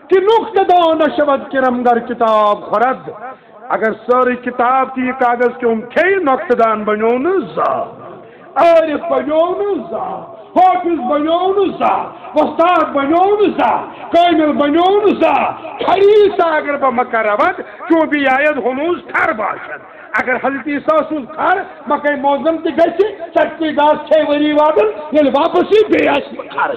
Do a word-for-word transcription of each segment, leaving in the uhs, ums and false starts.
کہ نقطہ نشود کرم در کتاب خورد اگر ساری کتاب کی کاغذ کے ام تھے نقطہ دان بنیون زا عارف بنیون زا حافظ بنیون زا وستاد بنیون زا کامل بنیون زا خریصہ اگر با مکہ رود جو بھی آید ہنوز تھر باشد اگر حضرت عیسیٰ سوز تھر مکہ موزم تی گئی سکتی داس چھ وری وادل یعنی واپسی بے آس مکھر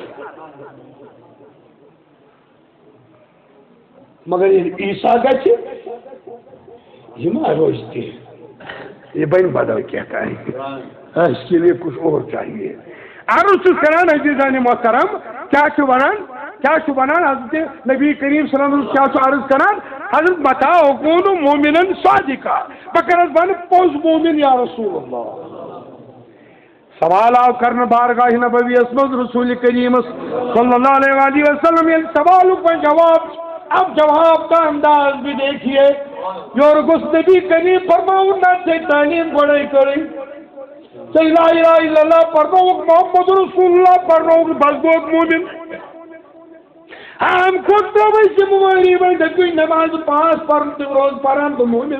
مگر عیسیٰ گئی یہ ماں روزتے یہ بین بدل کہتا ہے اس کے لیے کچھ اور چاہیے عرض کران عزیزان محترم کیا چھو بنان کیا چھو بنان حضرت نبی کریم صلی اللہ علیہ وسلم کیا چھو عرض کران حضرت بتا کونو مومنن صادقہ بکرت بن پوز مومن یا رسول اللہ سوال آو کرنا بارگاہ نبوی اسمد رسول کریم صلی اللہ علیہ وآلہ وسلم یہ سوالوں پر جواب اب جواب کا انداز بھی دیکھئے یور گس نبی کریم فرماؤں نہ سے تعلیم گوڑے کریں لا الہ الا اللہ پڑھو محمد رسول اللہ پڑھو بزدوک مومن ہم خود تو ویسے مومنی بلدہ کوئی نماز پاس پڑھتے روز پڑھن تو مومن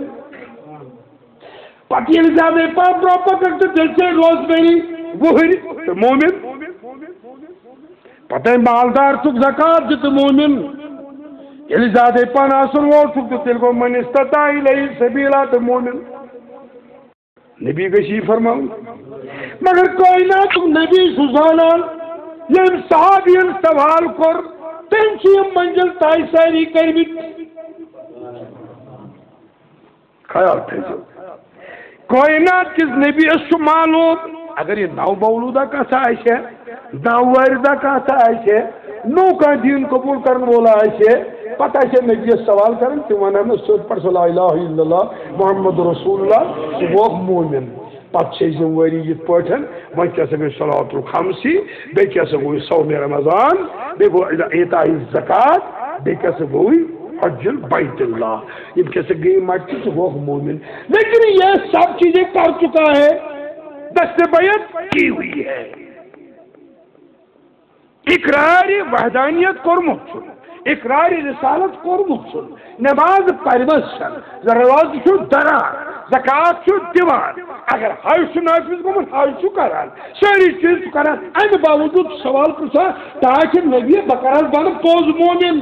پتیل زیادہ پاس روپا کرتے جیسے روز میری وہری تو مومن پتہ مالدار تک زکاة جت مومن یلی زیادہ پان آسر وہ تک تل کو من استطاع الیہ سبیلہ تو مومن نبی گشی فرماؤں مگر کائنات نبی سزانان یم صحابین سوال کر تنچیم منجل تائی ساری کربت خیال تھیسو کائنات کس نبی اس کو معلوم اگر یہ نو مولودہ کا سائش ہے نو واردہ کا سائش ہے نو کا دین قبول کرنے بولا ہے پتہ ہے نبی سوال کریں کہ وہ نام سود پر لا الہ الا اللہ محمد رسول اللہ وہ مومن پتہ سے زمواری یہ پٹھن وہ کیسے گئی صلاۃ الخمسی بے کیسے گئی صوم رمضان بے گو ایتاء الزکات بے کیسے گئی حج بیت اللہ یہ کیسے گئی مٹی تو وہ مومن لیکن یہ سب چیزیں کر چکا ہے دست بیعت کی ہوئی ہے اقرار وحدانیت کورمت چھن اقرار رسالت کورمت چھن نماز پرمس چھن روز چھو درار زکاة چھو دیوان اگر حج چھو نافذ گمن حج چھو کران ساری چیز چھو کران این باوجود سوال پرسا تاکہ نبی بکرات بان پوز مومن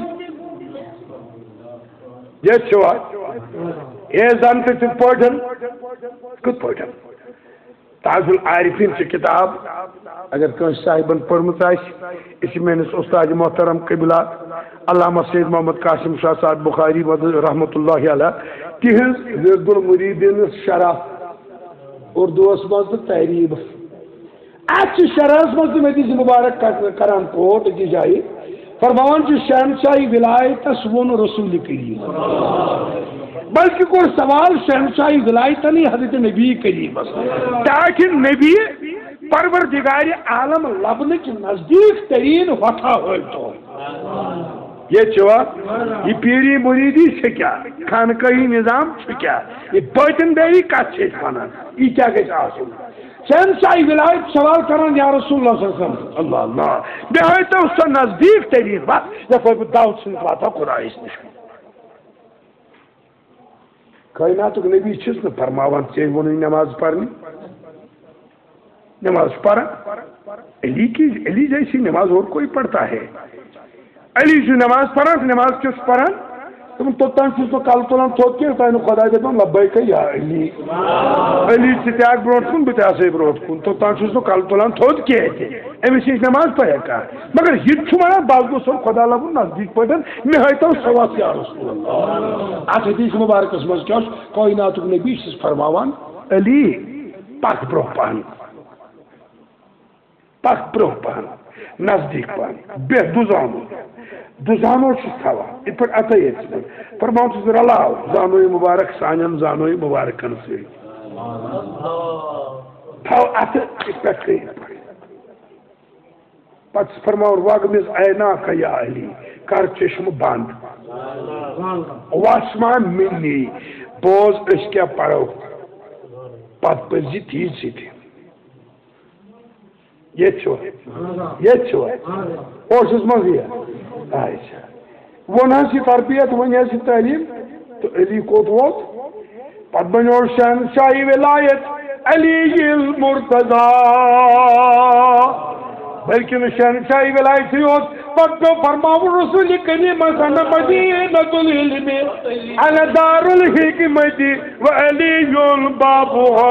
یہ چھو یہ زانتے چھو پوٹھن کت پوٹھن تاج العارفین سے کتاب اگر کون صاحبن پرمت آئیش اسی میں نے استاد محترم قبلہ علامہ سید محمد قاسم شاہ صاحب بخاری رحمت اللہ علیہ تہذ ورد المریدین شرح اردو اسماز تحریب اچھی شرح اسماز مدیز مبارک کران کوٹ کی جائی فرمان جو شہنشاہی ولایت اسون رسول کریم بلکہ کوئی سوال شہنشاہی ولایت نہیں حضرت نبی کریم تاکہ نبی پروردگار عالم لبنے کے نزدیک ترین وطا ہوئی تو یہ چھوا یہ پیری مریدی سے کیا خانقاہی نظام سے کیا یہ باطن داری کات سے کھانا یہ کیا کہ آسن شہنشاہی ولایت سوال کرن یا رسول اللہ صلی اللہ علیہ وسلم اللہ اللہ بہائی تو اس سے نزدیک ترین وقت یا کوئی داؤد سنت واتا قرآن نشکن کائنات کو نبی چیز نے فرماوان چاہیے وہ نہیں نماز پڑھنی نماز پڑھا علی کی علی جیسی نماز اور کوئی پڑھتا ہے علی جو نماز پڑھا نماز کس پڑھا تم تو تن چیز تو کال تولان تھوک کے تاینو خدا دیتا ہوں لبائی کہ یا علی علی چتیاک بروٹ کن بتا سے بروٹ کن تو تن چیز تو کال تولان تھوک کے تھے امی سے نماز پڑھا کہا مگر یہ چھمانا بعض کو سب خدا لبو نزدیک پڑھن میں ہیتا ہوں سواس یا رسول اللہ آج حدیث مبارک اسمز کیا کائنات کو نبی سے فرماوان علی پاک بروح پہن پاک بروح پہن نزدیک پہن بے دوزانو دوزانو چھ تھوا یہ پر عطا یہ چھ فرماؤں چھ ذرا اللہ زانوی مبارک سانیم زانوی مبارکن سے تھو عطا اس پر خیر پس فرماؤں واگمیز اینا کا یا علی کر چشم بند واسمان منی بوز اس کیا پڑھو پت پر جی تیز سی تھی یہ چھو یہ چھو اوش اس مزید آئیشہ ون سی تربیت ون سی تعلیم تو علی کوت ووت پت بنو شہنشاہی ولایت علی المرتضی بلکہ شہنشاہی ولایت یوت پت جو فرماو رسول کریم انا مدینۃ العلم انا دار الحکمت وعلی بابها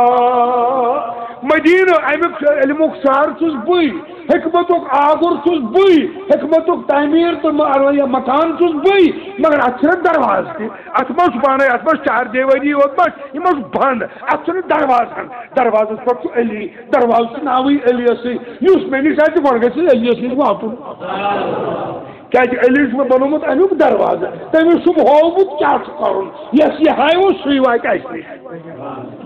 مدینہ امیک علمک شہر چھس بئی حکمتک آگر چھس بئی حکمتک تعمیر تو مکان چھس بئی مگر اتھ درواز تہ ات مس پانے ات مس چار دیواری ووت مس یہ بند ات درواز درواز پہ علی درواز ناوی علی اس مے نش آتی گۄڈٕ گژھِ علی نش واتن کیازِ علی چھ بنومت امیک درواز تٔمِس چھُم ہوومُت کیاہ چھُ کرُن یس یہ ہایو سُے واتہِ اسہِ نش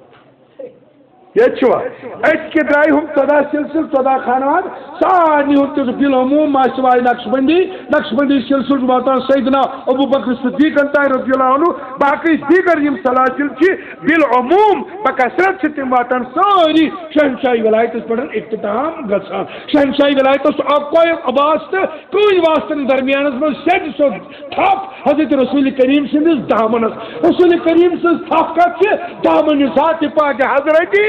یہ کے درائے ہم ژۄداہ سلسل ژۄداہ خانوات سارنی ہند بالعموم ماشوائے نقش بندی نقش بندی سلسل واتان سیدنا ابو بکر صدیق رضی اللہ عنہ باقی دیگر یم سلاسل کی بالعموم بکثرت سے تم واتان ساری شہنشاہی ولایتس پہ اختتام گژھان شہنشاہی ولایتس کوئی عباس تو کوئی واسطن درمیانس من سید سو تھپ حضرت رسول کریم سندس دامنس رسول کریم سن تھپ کت دامن ذات پاک حضرت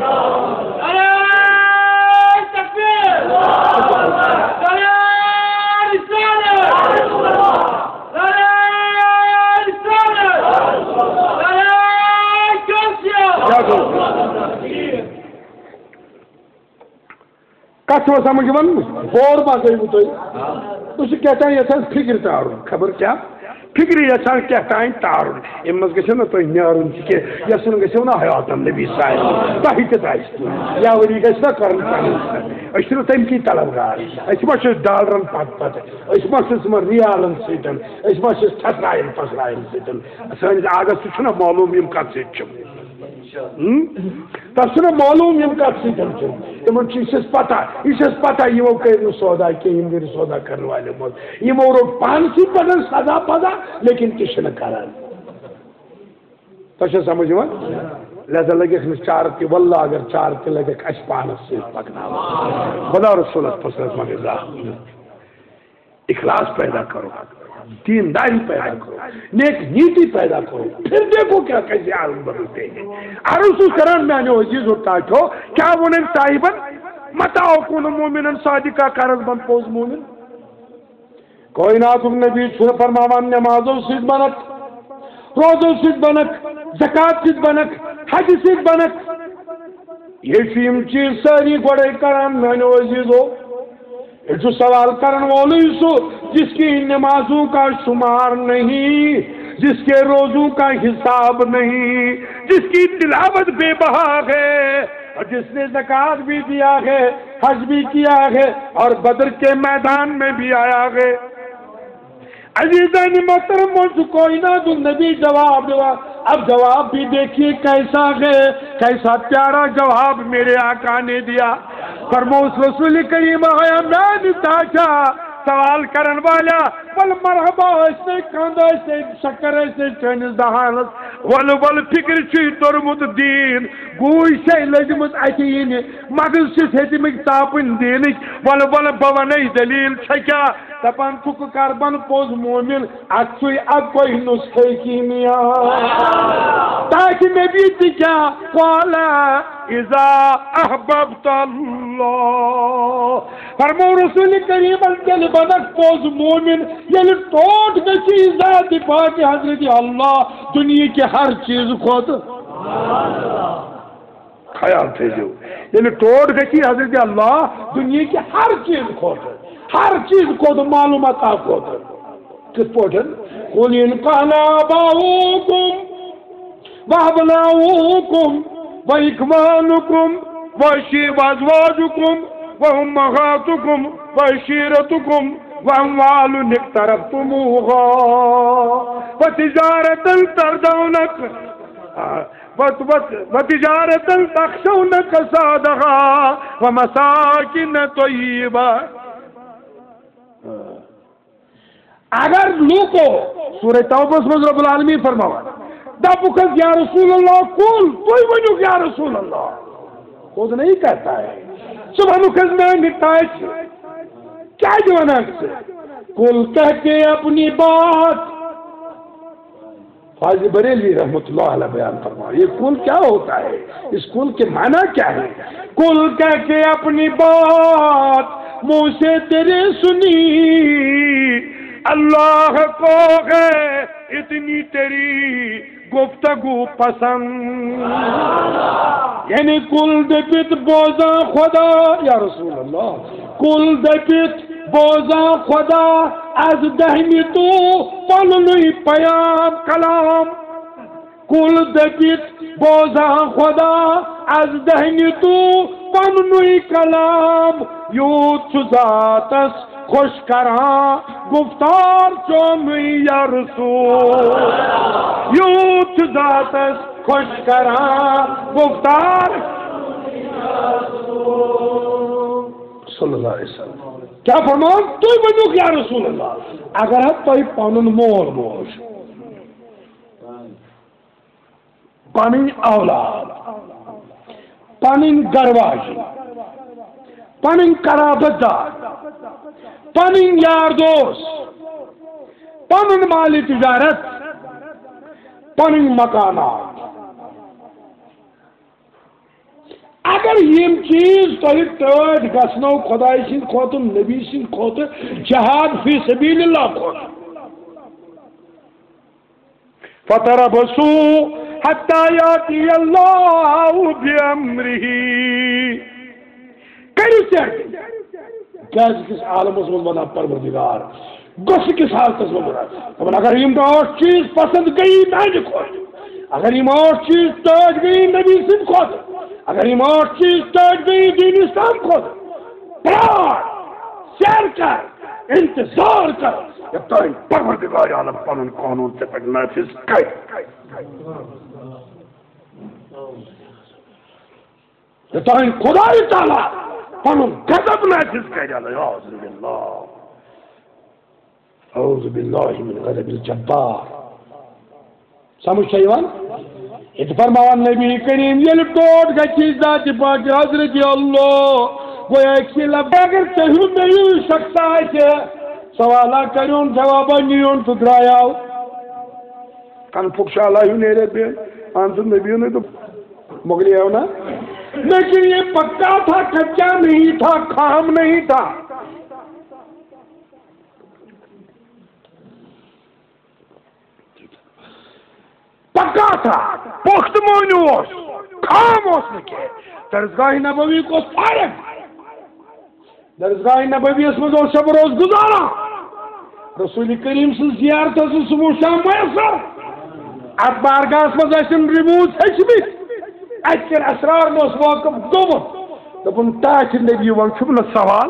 کت سمجھ ون بور ما گئی تھی کہتا ہے یہ فکر تارن خبر کیا فکر یسان کیا تین تارن ام مز گھو نا تھی نیرن کہ یسن گھو نا حیات نبی صاحب تہ تہ یا وری گھس نا کرن اس تم کی طلبگار اس ما ڈالرن پت پت اس ما تمن ریالن ستن اس ما ٹھسرائن پھسرائن ستن سانس آگس تہ معلوم یم کت س تس معلوم یم کت ستن یہ پتہ یہ پتہ یمو کر سودا کھین گر سودا کرنے والے مز یمو روٹ پان سی پتہ سزا پزا لیکن تہ کران تہ سمجھ ون لہذا لگیک نا چار تہ واللہ اگر چار تہ لگیک اس پانس سی پکنا خدا رسولت پسرت مگر اخلاص پیدا کرو دینداری پیدا کرو نیک نیتی پیدا کرو پھر دیکھو کیا کیسے عالم بدلتے ہیں عرص کرن میں نے عزیز اٹھا چھو کیا ونن صاحبن متا اكون مومنا صادقا قرض بن پوز مومن کائنات نبی چھو فرماوان نمازو سید بنک روزو سید بنک زکات سید بنک حج سید بنک یہ فیم چیز ساری گوڑے کرن میں نے عزیزو جو سوال کرن والی سو جس کی نمازوں کا شمار نہیں جس کے روزوں کا حساب نہیں جس کی تلاوت بے بہا ہے اور جس نے زکات بھی دیا ہے حج بھی کیا ہے اور بدر کے میدان میں بھی آیا ہے عزیزان محترم موضوع کائنات النبی جواب دیا اب جواب بھی دیکھیے کیسا ہے کیسا پیارا جواب میرے آقا نے دیا فرموس رسول کریم آیا میں نتاچا سوال کرن والا ول مرحبا اسے کاندا اسے شکر اسے چنس دہانس ول ول فکر چھ ترمت دین گوئی سے لجمت اتین مگر سے ہتمک تاپن دین ول ول بونی دلیل چھکیا دپان چک کربن پوز مومن اچھوئی اب کوئی نسخے کیمیا تاکہ نبی تھی کیا قالا اذا احببت اللہ فرمو رسول کریم الجل بنک پوز مومن یعنی ٹوٹ گئی ذات پاک حضرت اللہ دنیا کے ہر چیز خود خیال تھے جو یعنی ٹوٹ گئی حضرت اللہ دنیا کے ہر چیز خود ہر چیز خود معلومات آپ خود کس پوٹن قل ان کان آباؤکم وابناؤکم واخوانکم وازواجکم وامہاتکم وعشیرتکم واموال اقترفتموها وتجارة ترضونک وتجارة تخشون کسادها ومساکن طیبہ اگر لوکو سورہ توبہ میں رب العالمین فرماوا دبکس یا رسول اللہ کل کوئی ونیو یا رسول اللہ خود نہیں کہتا ہے صبح نکز میں نتائج کیا جوانا سے کل کہہ کے اپنی بات. فاضل بریلوی رحمۃ اللہ علیہ بیان فرمایا یہ کل کیا ہوتا ہے, اس کل کے معنی کیا ہے؟ کل کہہ کے اپنی بات منہ سے تیرے سنی, اللہ کو ہے اتنی تیری گفتگو پسند. یعنی کل دپت بوزاں خدا یا رسول اللہ, کل دپت بوزاں خدا از دہمی تو پلنوی پیام کلام. کل دپت بوزاں خدا از دہمی تو پلنوی کلام. یوت ذاتس خوش کراں گفتار چومی یا رسول, یوت ذاتس خوش کراں گفتار صلی اللہ علیہ وسلم. کیا فرمان تو بنو کیا رسول اللہ, اگر ہے تو پانن مول موش پانی اولاد پانی گرواج پانی قرابت دار پانی یار دوست پانی مالی تجارت پانی مکانات, اگر یم چیز تھی ٹھٹ گھنو خدائی سند کھوت نبی سند کھوت جہاد فی سبیل اللہ کھوت. فتربصوا حتی یاتی اللہ بامرہ, کری چیک کیس کس عالم اس میں بنا پروردگار گس کس حالت اس میں بنا. اگر یم اور چیز پسند گئی نہ کھوت, اگر یم اور چیز ٹھٹ گئی نبی سند کھوت, اگر یہ اور چیز ٹھٹ گئی دین اسلام کھود پڑھاڑ سیر کر انتظار کر جب تک پروردگار عالم پنن قانون سے پہ نافذ کر, جب تک خدای تعالی پنن غضب نافذ کر. اعوذ باللہ اعوذ باللہ من غضب الجبار. سمجھ چاہیے ات فرمان نبی کریم یل ٹوٹ گی ذات پاک حضرت اللہ گویا کہ لب اگر تہو میو شخص آئے سوالہ کرون جوابہ نیون تو درایا کن پھکشا اللہ نیرے پہ آنسر نبیوں نے تو مغلی ہے نا, لیکن یہ پکا تھا کچا نہیں تھا خام نہیں تھا. پکا تھا پخت مونیوس خام اس نے کہ درسگاہ نبوی کو فارغ, درسگاہ نبوی اس میں دو شب روز گزارا, رسول کریم سے زیارت سے صبح شام میسر, ات بارگاہ میں ایسن ریموت ہچمی اتر اسرار نوس واقف دومت دپن تاچ نبی ون چھو نا سوال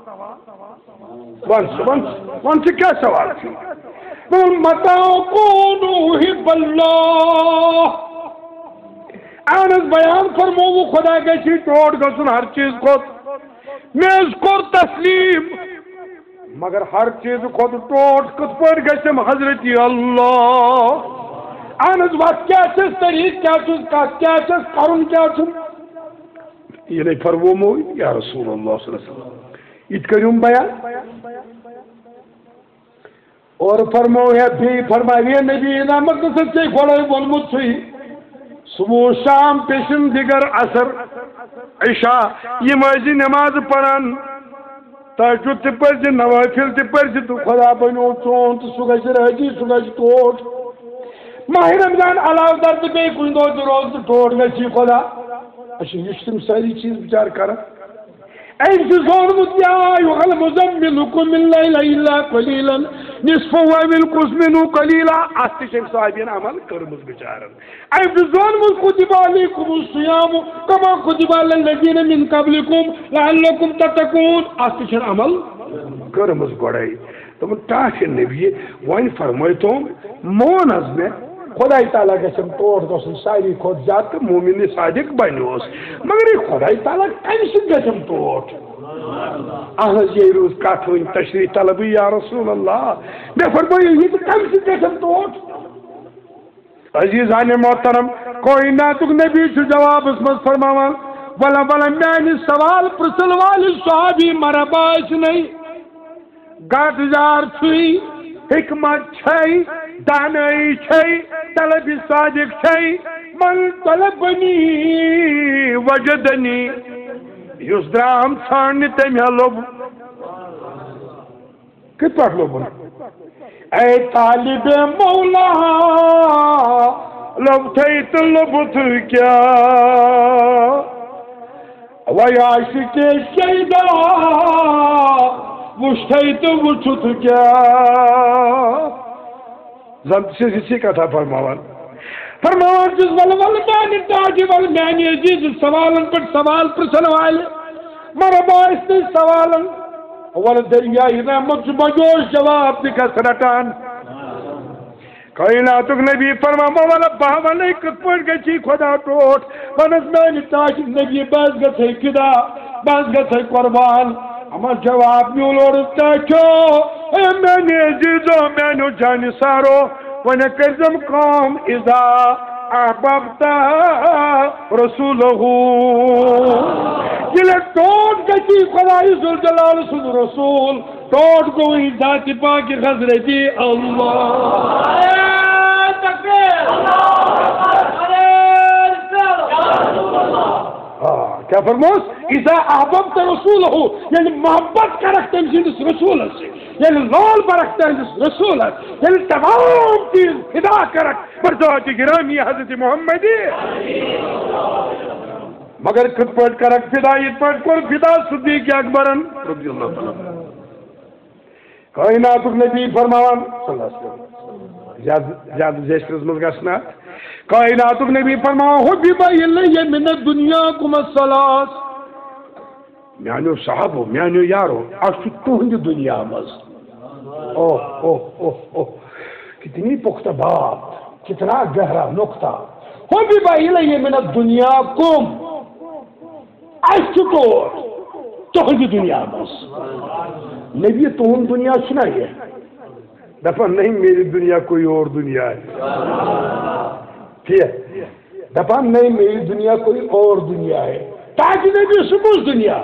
ون ون ون سے کیا سوال تھی متا کونو حب اللہ. اہنز بیان فرمو وہ خدا گشی ٹوٹ گسن ہر چیز کھوت میز کور تسلیم, مگر ہر چیز کھوت ٹوٹ کت پر گشم حضرت اللہ. اہنز وقت کیا چیز طریق کیا چیز کیا چیز کرن کیا چیز یہ نہیں فرمو یا رسول اللہ صلی اللہ علیہ وسلم ات کریم بیان اور فرمو ہے بھی فرمائیے نبی نامت سچے کھوڑے بولمت سوئی صبح شام پیشن دیگر عصر عشاء یہ مجھے نماز پڑھن تحجد تی پر جی نوافل تی پر جی تو خدا بنو چون تو سگش رہجی سگش ٹوٹ ماہ رمضان علاو در تی بے کوئی دو جو روز ٹوٹ گئی خدا اچھا یشتم ساری چیز بچار کرا ایک زون مدیا یغل مزمل کم اللیل الا قلیلا نصف و منقص منه قلیلا استشم صاحبین عمل کرمز بچارن ایک زون مز کتب علیکم الصیام کما کتب علی الذین من قبلکم لعلکم تتقون استشم عمل کرمز گوڑائی تو تاش نبی وائن فرمائی تو مون از میں خدای تعالیٰ گژھم ٹوٹ گژھن ساری کھوت زیادہ مومن صادق بنیوس مگر یہ خدای تعالیٰ کم سۭتۍ گژھم ٹوٹ اہن حظ یہ روز کتھ ون تشریح طلبی یا رسول اللہ مے فرمٲیو یہ تہٕ کم سۭتۍ گژھم ٹوٹ. عزیزان محترم کائناتُک نبی چھُ جوابس منٛز فرماوان ولا ولا میانہِ سوال پرژھن وٲلِس صحابی مرحبا ٲسۍ نَے گاتزار چھوئی حکمت چھئی دانائی چھئی طلب صادق چھئی من طلبنی وجدنی یس درام ژھانڈنہِ تٔمۍ ہا لوٚب کِتھ پٲٹھۍ لوٚبُن اے طالب مولا لوٚبتھٕے تہٕ لوٚبُتھ کیٛاہ وَے عاشقِ شیدا وُچھتھٕے تہٕ وُچھُتھ کیٛاہ زن تہِ چھِ یِژھٕے کتھا فرماوان فرماوان چھُس ول ول میانہِ تاجہِ ول میانہِ عزیٖز سوالن پٮ۪ٹھ سوال پرژھن والہِ مگر بہٕ ٲسۍ نہٕ سوالن ول دریایہِ رحمت چھُ بجوش جواب تہِ گژھ رٹان کائناتُک نبی فرماوان ول بہٕ ونے کِتھ پٲٹھۍ گژھی خۄدا ٹوٹھ ونس میانہِ تاجہِ نبی بہٕ حظ گژھے فِدا بہٕ حظ گژھے قۄربان اما جواب میون عرض کیٛاہ چھُ اے میانہِ عزیٖزو میانیو جانہِ سارو وۄنۍ کٔرۍزٮ۪م کٲم اِذا احببت رسوٗلہُ ییٚلہِ ٹوٹھ گژھی خۄدایہِ ذوالجلال سُنٛد رسوٗل ٹوٹھ گوٚوٕے ذاتِ پاکہِ حضرتِ اللہ کیا فرموس اذا احببت رسوله یعنی محبت کرک تم سندس رسولس یعنی لول برک تمس رسولس یعنی تمام چیز فدا کرک پر ذات گرامی حضرت محمد مگر کت پٹ کرک فدا یہ پٹ کر فدا صدیق اکبرن رضی اللہ تعالی کائنات نبی فرماوان صلی اللہ علیہ وسلم زیادہ زیادہ زیشترز مز گسنا کائنات نبی فرماوان حبیب الیہ من الدنیا کم الصلاۃ میانو صحابو میانو یارو اچھ تہند دنیا مز اوہ اوہ اوہ اوہ کتنی پختہ بات کتنا گہرا نقطہ حبیب الیہ من الدنیا کم اچھ تور تہند دنیا مز نبی تہند دنیا چھنا یہ دفعہ نہیں میری دنیا کوئی اور دنیا ہے ٹھیک دفعہ نہیں میری دنیا کوئی اور دنیا ہے تاکہ نبی سکوز دنیا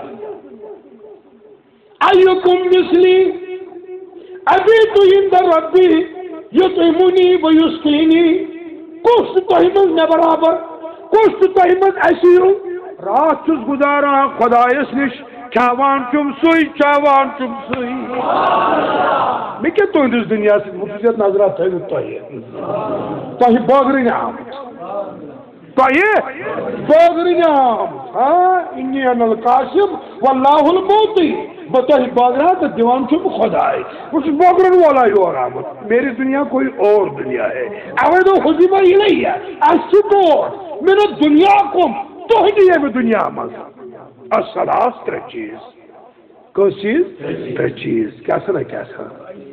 ایکم مثلی ابھی تو اندر ربی یطعمنی و یسقینی کس تہمت نہ برابر کس تہمت ایسیو رات چھس گزارا خدایس نش کھاوان چم سوئی چاوان چم سوئی میں کیا تہندس دنیا سے مخصوصیت نظرات تھے تہ تہ بٲگرٕنۍ آمٕتۍ تۄہہِ بٲگرٕنۍ آمٕتۍ ہاں انی انا القاسم واللہ المعطی بہٕ تۄہہِ بٲگراوان تہٕ دِوان چھُم خۄداے بہٕ چھُس بٲگرن والا یور آمُت میری دنیا کوئی اور دنیا ہے اوے دوٚپ حبیب الیہ اَسہِ چھُ ٹوٹھ من دنیا کُم تُہنٛدِ ییٚمہِ دنیا منٛز الصلاۃ ترٛےٚ چیٖز کٔژ چیٖز ترٛےٚ چیٖز کیٛاہ سنا کیٛاہ سنا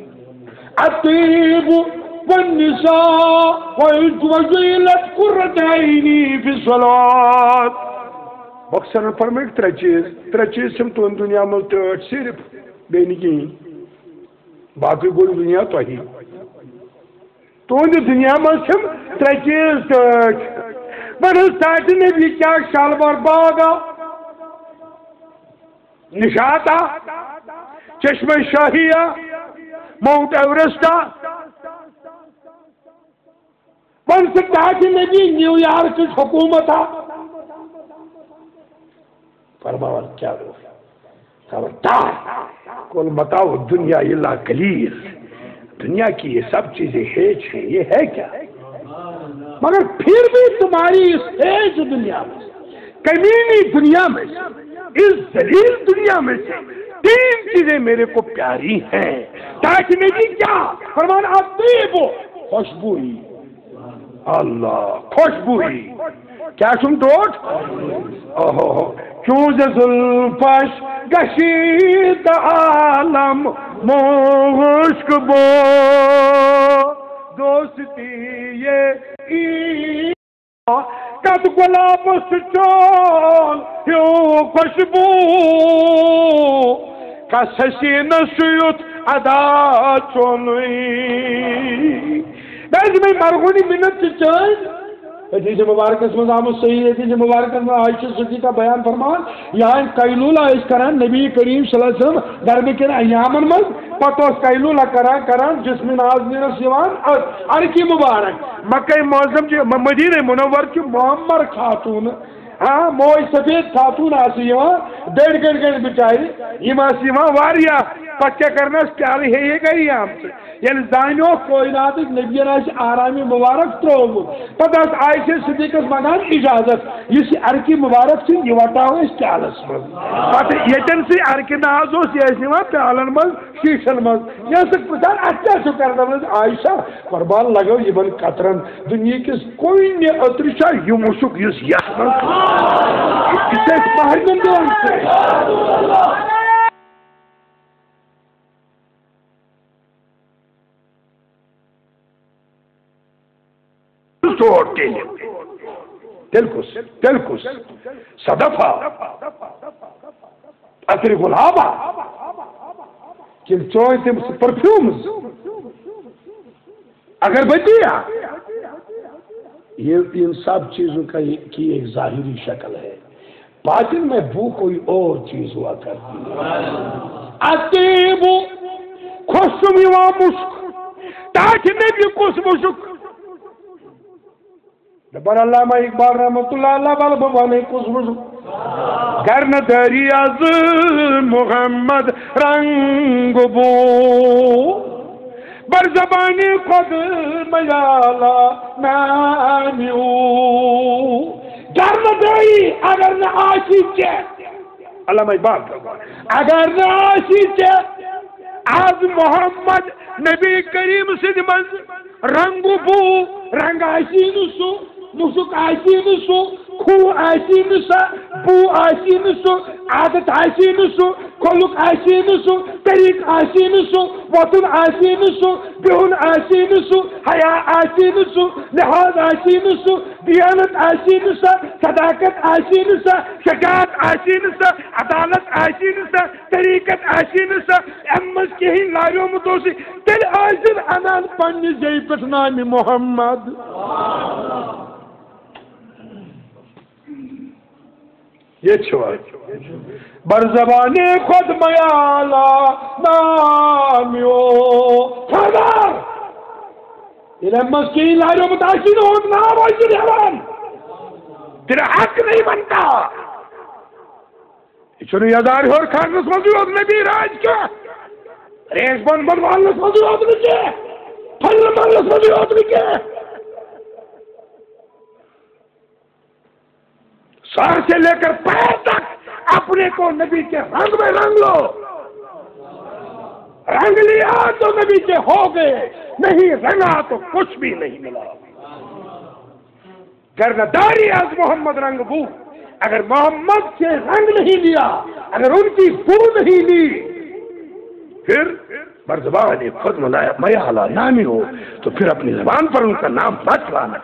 الطیب والنساء وجعلت قرۃ عینی فی الصلاۃ بخشن فرمائے ترٛےٚ چیٖز ترٛےٚ چیٖز چھِم تُہنٛدِ دنیا منٛز ٹٲٹھ صرف بیٚیہِ نہٕ کِہیٖنۍ باقٕے گوٚو دنیا تۄہی تُہنٛدِ دنیا منٛز چھِم ترٛےٚ چیٖز ٹٲٹھ بہٕ ساتہِ نبی کیٛاہ شالمار باغا نشاتا چشمہ شاہیہ माउंट एवरेस्ट वन से ताकि नबी न्यूयॉर्क की हुकूमत फरमावन क्या खबरदार कुल बताओ दुनिया इल्ला कलील दुनिया की ये सब चीजें हेज हैं ये है क्या मगर फिर भी तुम्हारी इस हेज दुनिया में कमीनी दुनिया में इस जलील दुनिया में से तीन चीजें मेरे को प्यारी हैं ताकि नबी क्या फरमान अतीब खुशबूई अल्लाह खुशबूई क्या तुम टोट ओहो चूज जुल्फश गशीद आलम मुश्क बो दोस्ती ये कद गुलाब चोल यो खुशबू का ससीन सुयुत अदा चोनुई मैं में मरगुनी मिनट चाय حدیث مبارکس میں آمد صحیح حدیث مبارکس میں عائشہ صدیقہ بیان فرمان یہاں قیلولہ اس کران نبی کریم صلی اللہ علیہ وسلم گرمی کے ایامن من پتہ قیلولہ کران کران جسم نازنین سیوان ارکی مبارک مکہ معظم جی مدینہ منور کی معمر خاتون ہاں موئی سفید خاتون آسی یہاں ڈیڑھ گھنٹ گھنٹ بچاری یہ ماسی یہاں واریا پکیا کرنا پیاری ہے یہ گئی ہم سے یعنی زانیو کوئنات نبی راش آرامی مبارک تروگو پتہ اس عائشہ صدیقہ مگان اجازت یہ ارکی مبارک سے یہ وٹاو اس پیالس مز پتہ یتن سے ارکی نازوس یہ سیما پیالن مز شیشن مز یہ سک پچھان اچھا سو کرنا مز عائشہ قربان لگو یہ بن قطرن دنیا کس کوئی نے اترشا یہ مشک یس یس مز اسے مہرمن دیون سے توڑتے ہیں تلکس تلکس صدفہ عطر گلابہ کن چوئیں تم پرفیومز اگر بچیا یہ ان سب چیزوں کا کی ایک ظاہری شکل ہے باطن میں بو کوئی اور چیز ہوا کرتی ہے عطیب خوشم یوا مشک تاکہ نبی کس مشک دبر علامہ اقبال رحمت اللہ اللہ والا بوانے کس مشک گرن دری از محمد رنگ بو بر زبانی خود میالا نامیو گرن دری اگر نہ آشید چے علامہ اقبال اگر نہ آشید چے از محمد نبی کریم صد منز رنگ بو رنگ آشید سو مشک آشید سو خو آشید سا بو آشید سو عادت آشید سو کلک آشید سو طریق آشید سو وطن آشید سو بہن آشید سو حیا آشید سو لحاظ آشید سو دیانت آشید سا صداقت آشید سا شجاعت آشید سا عدالت آشید سا طریقت آشید سا امس کہیں لاریوں متوسی تل آشید انان پنی زیفت نامی محمد یہ چھوڑ بر زبانی خود میالا نامیو خبر یہ مسکین لاریوں متاشین ہوت نام ہوئی جوان تیرا حق نہیں بنتا چنو یاداری اور کھانس مزید ہوت نبی راج کیا ریس بند بند والنس مزید ہوت نکے پھل مالنس مزید ہوت نکے سر سے لے کر پیر تک اپنے کو نبی کے رنگ میں رنگ لو رنگ لیا تو نبی کے ہو گئے نہیں رنگا تو کچھ بھی نہیں ملا گرداری از محمد رنگ بو اگر محمد سے رنگ نہیں لیا اگر ان کی بو نہیں لی پھر بر زبان خود میالا نامی ہو تو پھر اپنی زبان پر ان کا نام مت لانا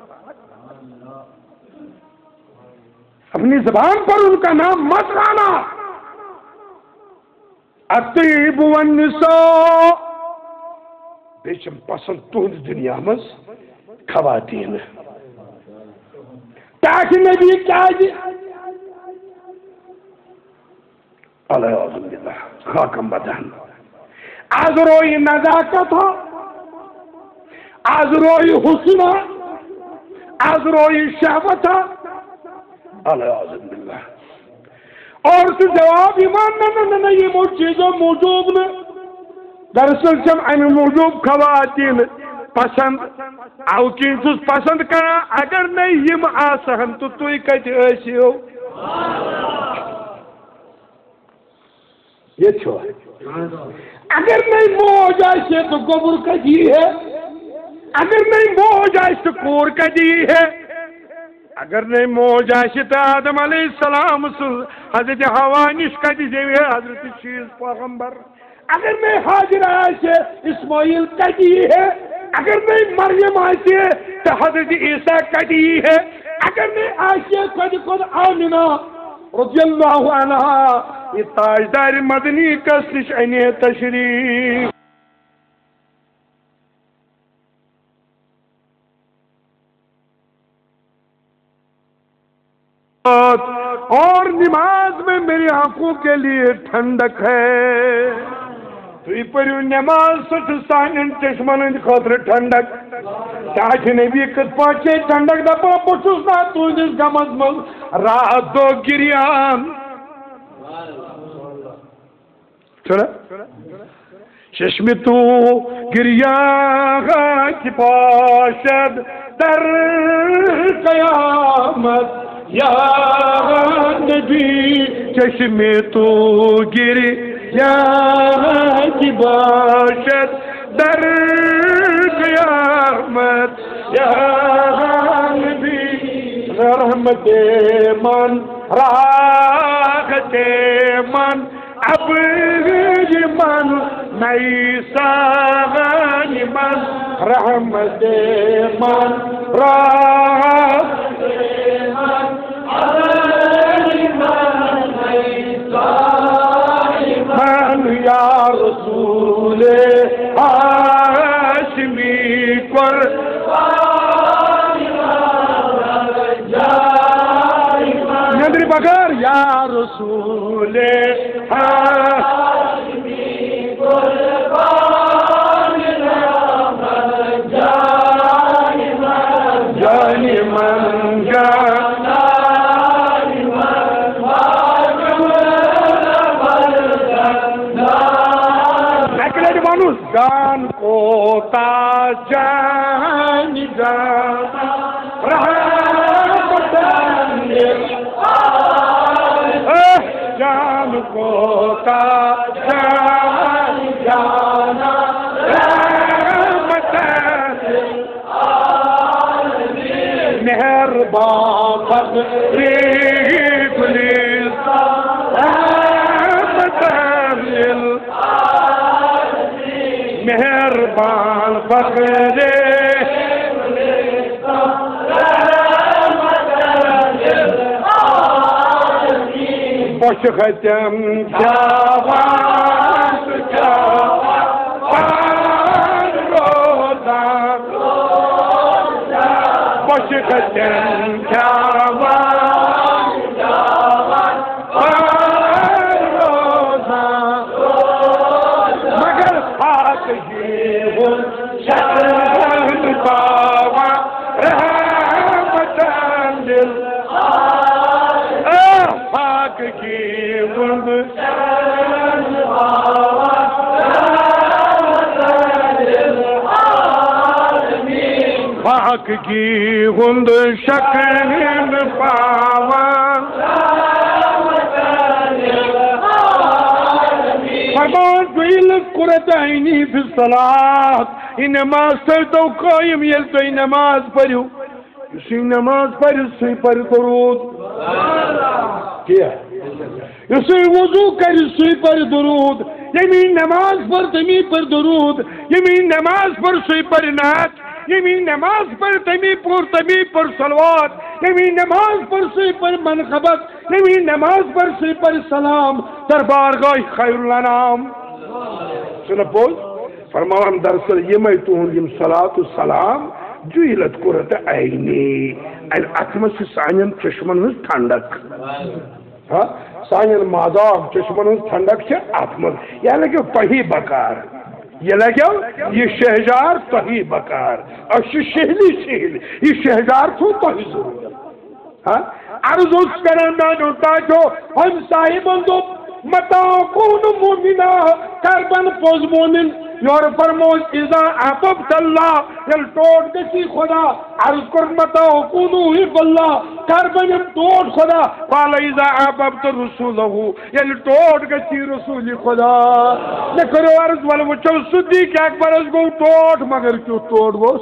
اپنی زبان پر ان کا نام مت لانا الطیب والنساء بیچم پسند تہند دنیا مز خواتین تاکہ نبی کیا جی علیہ وسلم خاکم بدن از روی نزاکت ہو از روی حسن ہو از روی شہوت ہو علیہ باللہ اور تو جواب ایمان نہ نہ نہ یہ وہ چیزوں موجود میں دراصل جب ان موجود خواتین پسند او چیز پسند کرا اگر نہیں یم آسہن تو تو کت ایسیو یہ چھو اگر نہیں موج آئے تو گبر کا جی ہے اگر نہیں موج آئے تو کور کا جی ہے اگر نہیں موج آئے تو آدم علیہ السلام حضرت حوانش کا جی ہے حضرت شیز پیغمبر اگر نہیں حاضر آئے اسماعیل کا جی ہے اگر نہیں مریم آئے تو حضرت عیسیٰ کا جی ہے اگر نہیں آئے خود خود آمنہ رضی اللہ عنہ یہ تاجدار مدنی کس نشانی تشریف اور نماز میں میری آنکھوں کے لیے ٹھنڈک ہے. تو یہ پڑھو نماز سچ سان چشمن ہند خاطر ٹھنڈک. کیا نبی کت پاچے ٹھنڈک دپا بچس نا تہندس غمس مز رات دو گریان. چشم تو گریا کی پاشد در قیامت یا نبی. چشم تو گریا کی پاشد در قیامت یا نبی. رحمت من راحت من اب من نیسان من رحمت من راحت من من یا رسول ہاشمی قربان ندری بغیر یا رسول ہاشمی قربان جانی من جانا جان کو تا جان جانا رحمت جان کو تا جان جانا رحمت مہربان فقری پلیس رحمت مہربان فقر بوش ختم جوان جوان روزان بوش ختم جوان جوان روزان مگر پاک جیون شرم باوا رحمتان دل پاک جیون شرم باوا رحمتان دل پاک جیون شرم باوا فرمان جویل قرۃ عینی فی الصلاۃ. یہ نماز تو قائم یل تو نماز پڑھو اسی نماز پڑھ سی پر درود کیا اسی وضو کر سی پر درود. یمی نماز پر تمی پر درود. یمی نماز پر سی پر نعت. یمی نماز پر تمی پر تمی پر صلوات. یمی نماز پر سی پر منقبت. یمی نماز پر سی پر سلام در بارگاہ خیر الانام. سنہ بول فرمان دراصل یمی تہند یم صلاۃ و سلام جویلت قرۃ عینی اتمس سانین چشمن ہز ٹھنڈک سانین مادام چشمن ہز ٹھنڈک اتمس یہ لگو تہی بکار یہ لگو یہ شہجار تہی بکار اور شہلی شہل یہ شہجار تو تہی ضرورت عرض اس کرن میں تاجو ہم صاحبن دو متا کون مومنا کربن پوز مومن یور فرموز اذا احببت اللہ یل ٹوٹ گسی خدا عرض کر متا کون حب اللہ کربن ٹوٹ خدا قال اذا احببت رسولہ یل ٹوٹ گسی رسول خدا نہ کرو عرض ول وچو صدیق اکبر اس گو ٹوٹ مگر کیوں ٹوٹ گوس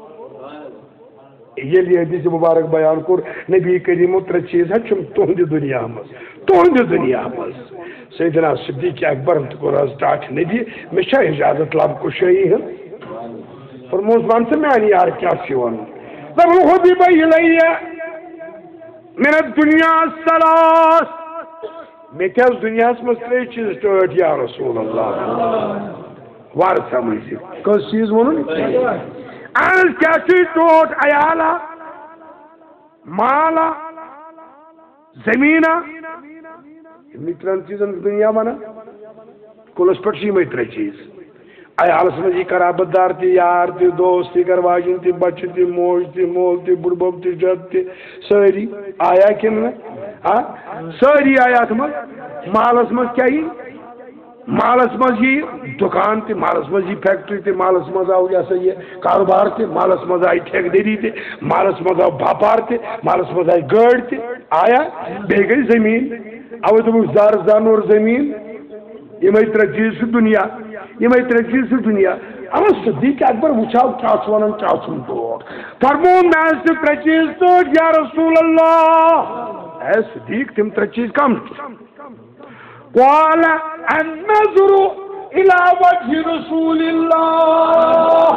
یہ لیے حدیث مبارک بیان کر نبی کریم تر چیز ہے چم تہند دنیا مز تہند دنیا مز سیدنا صدیق اکبر کو راز ٹاٹ نبی میں شاہ اجازت لاب کو شاہی ہے فرموز مان سے میں آنی یار کیا سیوان ذبل حبیب الیہ من الدنیا السلاس میں کیا اس دنیا اس مسئلہ چیز ٹوٹ یا رسول اللہ وارد سمجھے کس چیز ونن آنس کیا چیز ٹوٹ عیالا مالا زمین ترن چیزن دنیا ونان کلس پہ یہ ترے چیز عیالس مز یہ قرابت دار تہ یار تہ دوست تہ گھر واجن تہ بچہ تہ موج تہ مول تہ بڑ بب تہ جد تہ ساری آیا کن نا ساری آیا ات مز محلس مز کیا محلس مز یہ دکان تہ محلس مز یہ فیکٹری تہ محلس مز آو یہ سا یہ کاروبار تہ محلس مز آئی ٹھیکدری تہ محلس مز آو باپار تہ محلس مز آئی گاڑ تہ آیا بیٚیہِ گئی زمین اوے دوٚپُکھ زر زانور زمین یمے ترے چیز چھِ دنیا یمے ترے چیز چھِ دنیا اما صدیق اکبر وچھاو کیا چھُ ونان کیا چھُنہٕ ٹوٹھ فرمون مےٚ حظ چھِ ترے چیز ٹوٹھ یا رسول اللہ اے صدیق تم ترے چیز کم قال النظر الى وجه رسول الله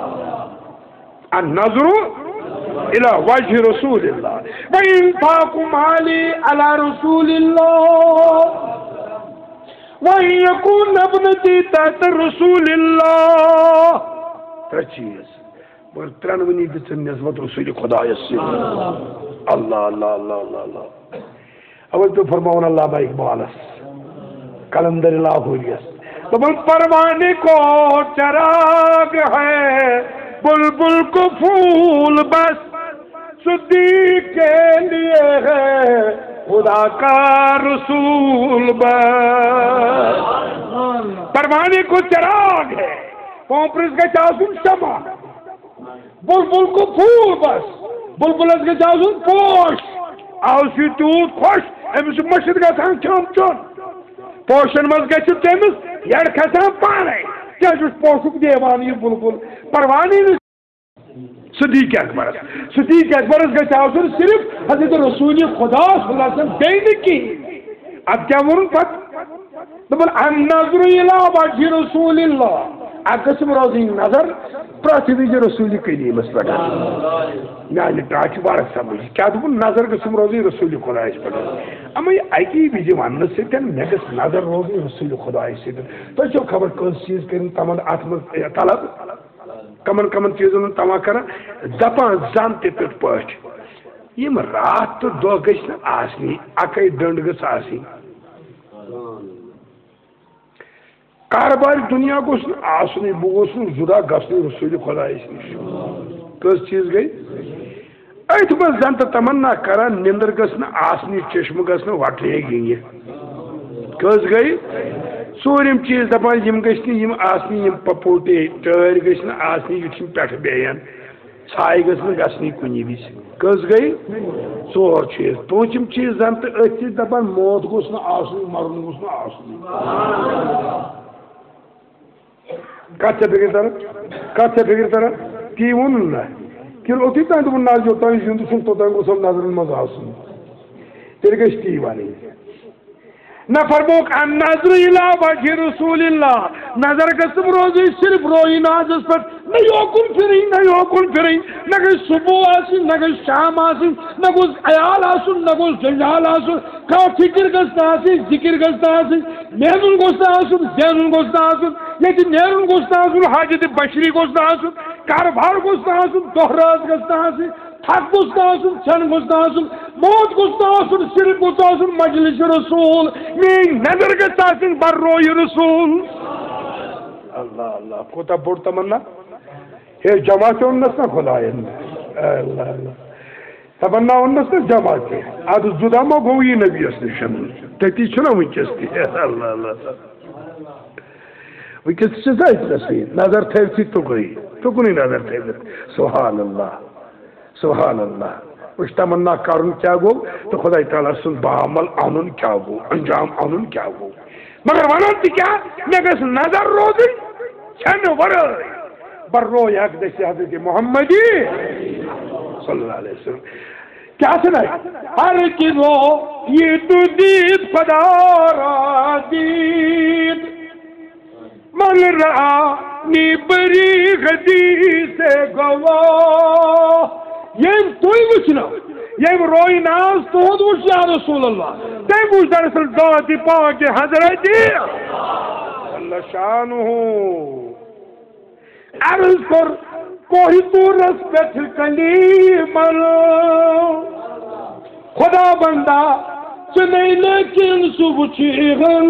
النظر الى وجه رسول الله وانفاق مالي على رسول الله وان يكون ابنتي تحت رسول الله ترے چیز مگر ترنونی دِژن نسبت رسول خدایس سۭتۍ اللہ اللہ اللہ اللہ اللہ اول تو فرماون علامہ اقبالس کلندر لاہوریس دپن پروانے کو چراغ ہے بلبل کو پھول بس صدیق کے لیے ہے خدا کا رسول بس پروانے کو چراغ ہے پوپرس گژھِ آسُن شمع بلبل کو پھول بس بلبلس گژھِ آسُن پوش آو سُہ تیوٗت خۄش أمِس چھُ مٔشِد گژھان کھیوٚن چیوٚن پوشن مز گژھِ تٔمِس یڑ کھسان پانے کیٛاہ چھُس پوشُک دیوان یہِ بُلبُل پروانی صدیق اکبرس صدیق اکبرس گژھِ آسُن صرف حضرت رسول خدا صلی اللہ علیہ وسلم بیٚیہِ نہٕ کِہیٖنۍ ادٕ کیٛاہ ووٚنُن پتہٕ دوٚپُن النظر الی وجہِ رسول اللہ اکھ قٕسم روزٕنۍ نظر پرٛٮ۪تھ وِزِ رسول کریٖمس پٮ۪ٹھ میانہِ ٹاچہِ وارٕ سمجھ کیٛاہ دوٚپُن نظر گٔژھٕم روزٕنۍ رسول خدایس پٮ۪ٹھ اما یہِ اکی وِزِ وننہٕ سۭتۍ مےٚ گٔژھ نظر روزٕنۍ رسول خدایس سۭتۍ تۄہہِ چھو خبر کٲنٛسہِ چیٖز کٔرِنۍ تمن اتھ منٛز طلب کمن کمن چیٖزن ہُنٛد تما کران دپان زن تہِ تِتھ پٲٹھۍ یِم راتھ تہٕ دۄہ گٔژھۍ نہٕ آسنی اکے ڈٔنڈ گٔژھ آسٕنۍ کاربار دنیا گوٚژھ نہٕ آسنُے بہٕ گوٚژھ نہٕ جُدا گژھنُے رسول خدایس نِش کٔژ چیٖز گٔے أتھۍ منٛز زن تہٕ تمنا کران نِندٕر گٔژھ نہٕ آسنی چشمہٕ گٔژھ نہٕ وٹرے گِنہِ کٔژ گٔے ژوٗرِم چیٖز دپان یِم گٔژھۍ نہٕ یِم آسنی یِم پپوٹے ٹٲرۍ گٔژھۍ نہٕ آسنی یُتھ یِم پٮ۪ٹھٕ بیٚہن ژھاے گٔژھ نہٕ گژھنی کُنہِ وِزِ کٔژ گٔے ژور چیٖز پوٗنٛژِم چیٖز زن تہٕ أتھۍ سۭتۍ دپان موت گوٚژھ نہٕ آسُن مرُن گوٚژھ نہٕ آسُن کتھ چھےٚ فِکر تران کتھ چھےٚ فِکر تران تی ووٚنُن نا کِنہٕ اوٚتُے تانۍ دوٚپُن نظر یوٚتانۍ زِندٕ چھُم توٚتانۍ گوٚژھ نظرن منٛز آسُن تیٚلہِ گژھِ تی وَنٕنۍ نہ فرموک النظر الی وجہ رسول اللہ نظر گژھم روزٕنۍ صرف روی نازس پٮ۪ٹھ نہ یوکُن پھِرٕنۍ نہ یوکُن پھِرٕنۍ نہ گژھِ صبح آسٕنۍ نہ گژھِ شام آسٕنۍ نہ گوٚژھ عیال آسُن نہ گوٚژھ جنجال آسُن کانٛہہ فِکر گژھِ نہٕ آسٕنۍ ذِکر گژھِ نہٕ آسٕنۍ مینُن گوٚژھ نہٕ آسُن زینُن گوٚژھ نہٕ آسُن ییٚتہِ نیرُن گوٚژھ نہٕ آسُن حاجت بشری گوٚژھ نہٕ آسُن کارٕبار گوٚژھ نہٕ آسُن دۄہ رات گژھِ نہٕ آسٕنۍ تھک گوٚژھ نہٕ آسُن ژھٮ۪ن گوٚژھ نہٕ آسُن موت گوٚژھ نہٕ آسُن صرف گوٚژھ آسُن مجلس رسول میٛٲنۍ نظر گژھِ آسٕنۍ بر رویہِ رسول اللہ اللہ کوٗتاہ بوٚڑ تمنا ہے جمع تہِ اوٚننس نا خۄداین اللہ اللہ تمنا اوٚننس نا جمع تہِ ادٕ جُدا ما گوٚو یہِ نبیس نِش تٔتی چھُنا وٕنکیٚس تہِ اللہ اللہ وٕنکیٚس تہِ چھِ ذٲتنسٕے نظر تھٲوتھٕے تُکنُے تُکنُے نظر تھٲوِتھ سبحان اللہ سبحان اللہ وٕچھ تمنا کرُن کیٛاہ گوٚو تہٕ خۄداے تعالیٰ سُنٛد بعمل اَنُن کیٛاہ گوٚو انجام اَنُن کیٛاہ گوٚو مگر ونان تہِ کیٛاہ مےٚ گژھِ نظر روزٕنۍ ژھٮ۪نہٕ ورٲے بر روے اقدس حضرت محمدی صلی اللہ علیہ وسلم کیا سنا ہر کی رو یہ تو دید خدا را دید من را نی بری غدی سے گواہ یم توی وچھنا یم روی ناز تہد وچھ یا رسول اللہ تیم وچھ دراصل ذات پاک حضرت اللہ شانہ عرض کر کوئی دورس پہ کلیمر خدا بندہ چنئی لیکن سبچیغن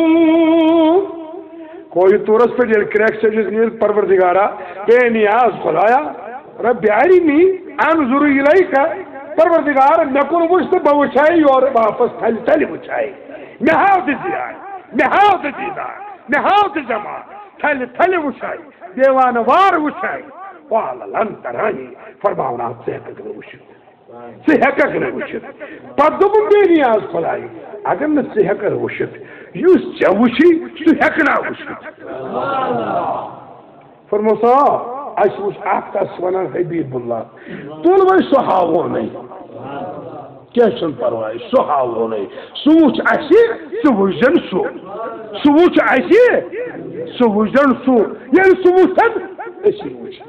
کوئی تورس پہ جل کریک سے جس نیل پروردگارا بے نیاز خدایا رب ارنی انظر الیک پروردگار مے کن وچھ بہ وچھائی اور واپس تھل تھل وچھائی مے ہاو دیدار مے ہاو دیدار مے ہاو جمع تھل تھل وچھائی دیوان وار وچھائی قال لن ترانی فرماونا سے ہیکک نہ وچھت سے ہیکک نہ وچھت پتہ دوپن بے نیاز خدائی اگر نہ سے ہیکک وچھت یس ژے وچھی سہ ہیکہ نہ وچھت فرمو سا اس وچھ اکھ تس ونان حبیب اللہ تل وے سہ ہاونے کیا چھن پرواے سہ ہاونے سہ وچھ اسی سہ وچھن سہ سہ وچھ اسی سہ وچھن سہ ییٚلہِ سہ وچھن اسی وچھن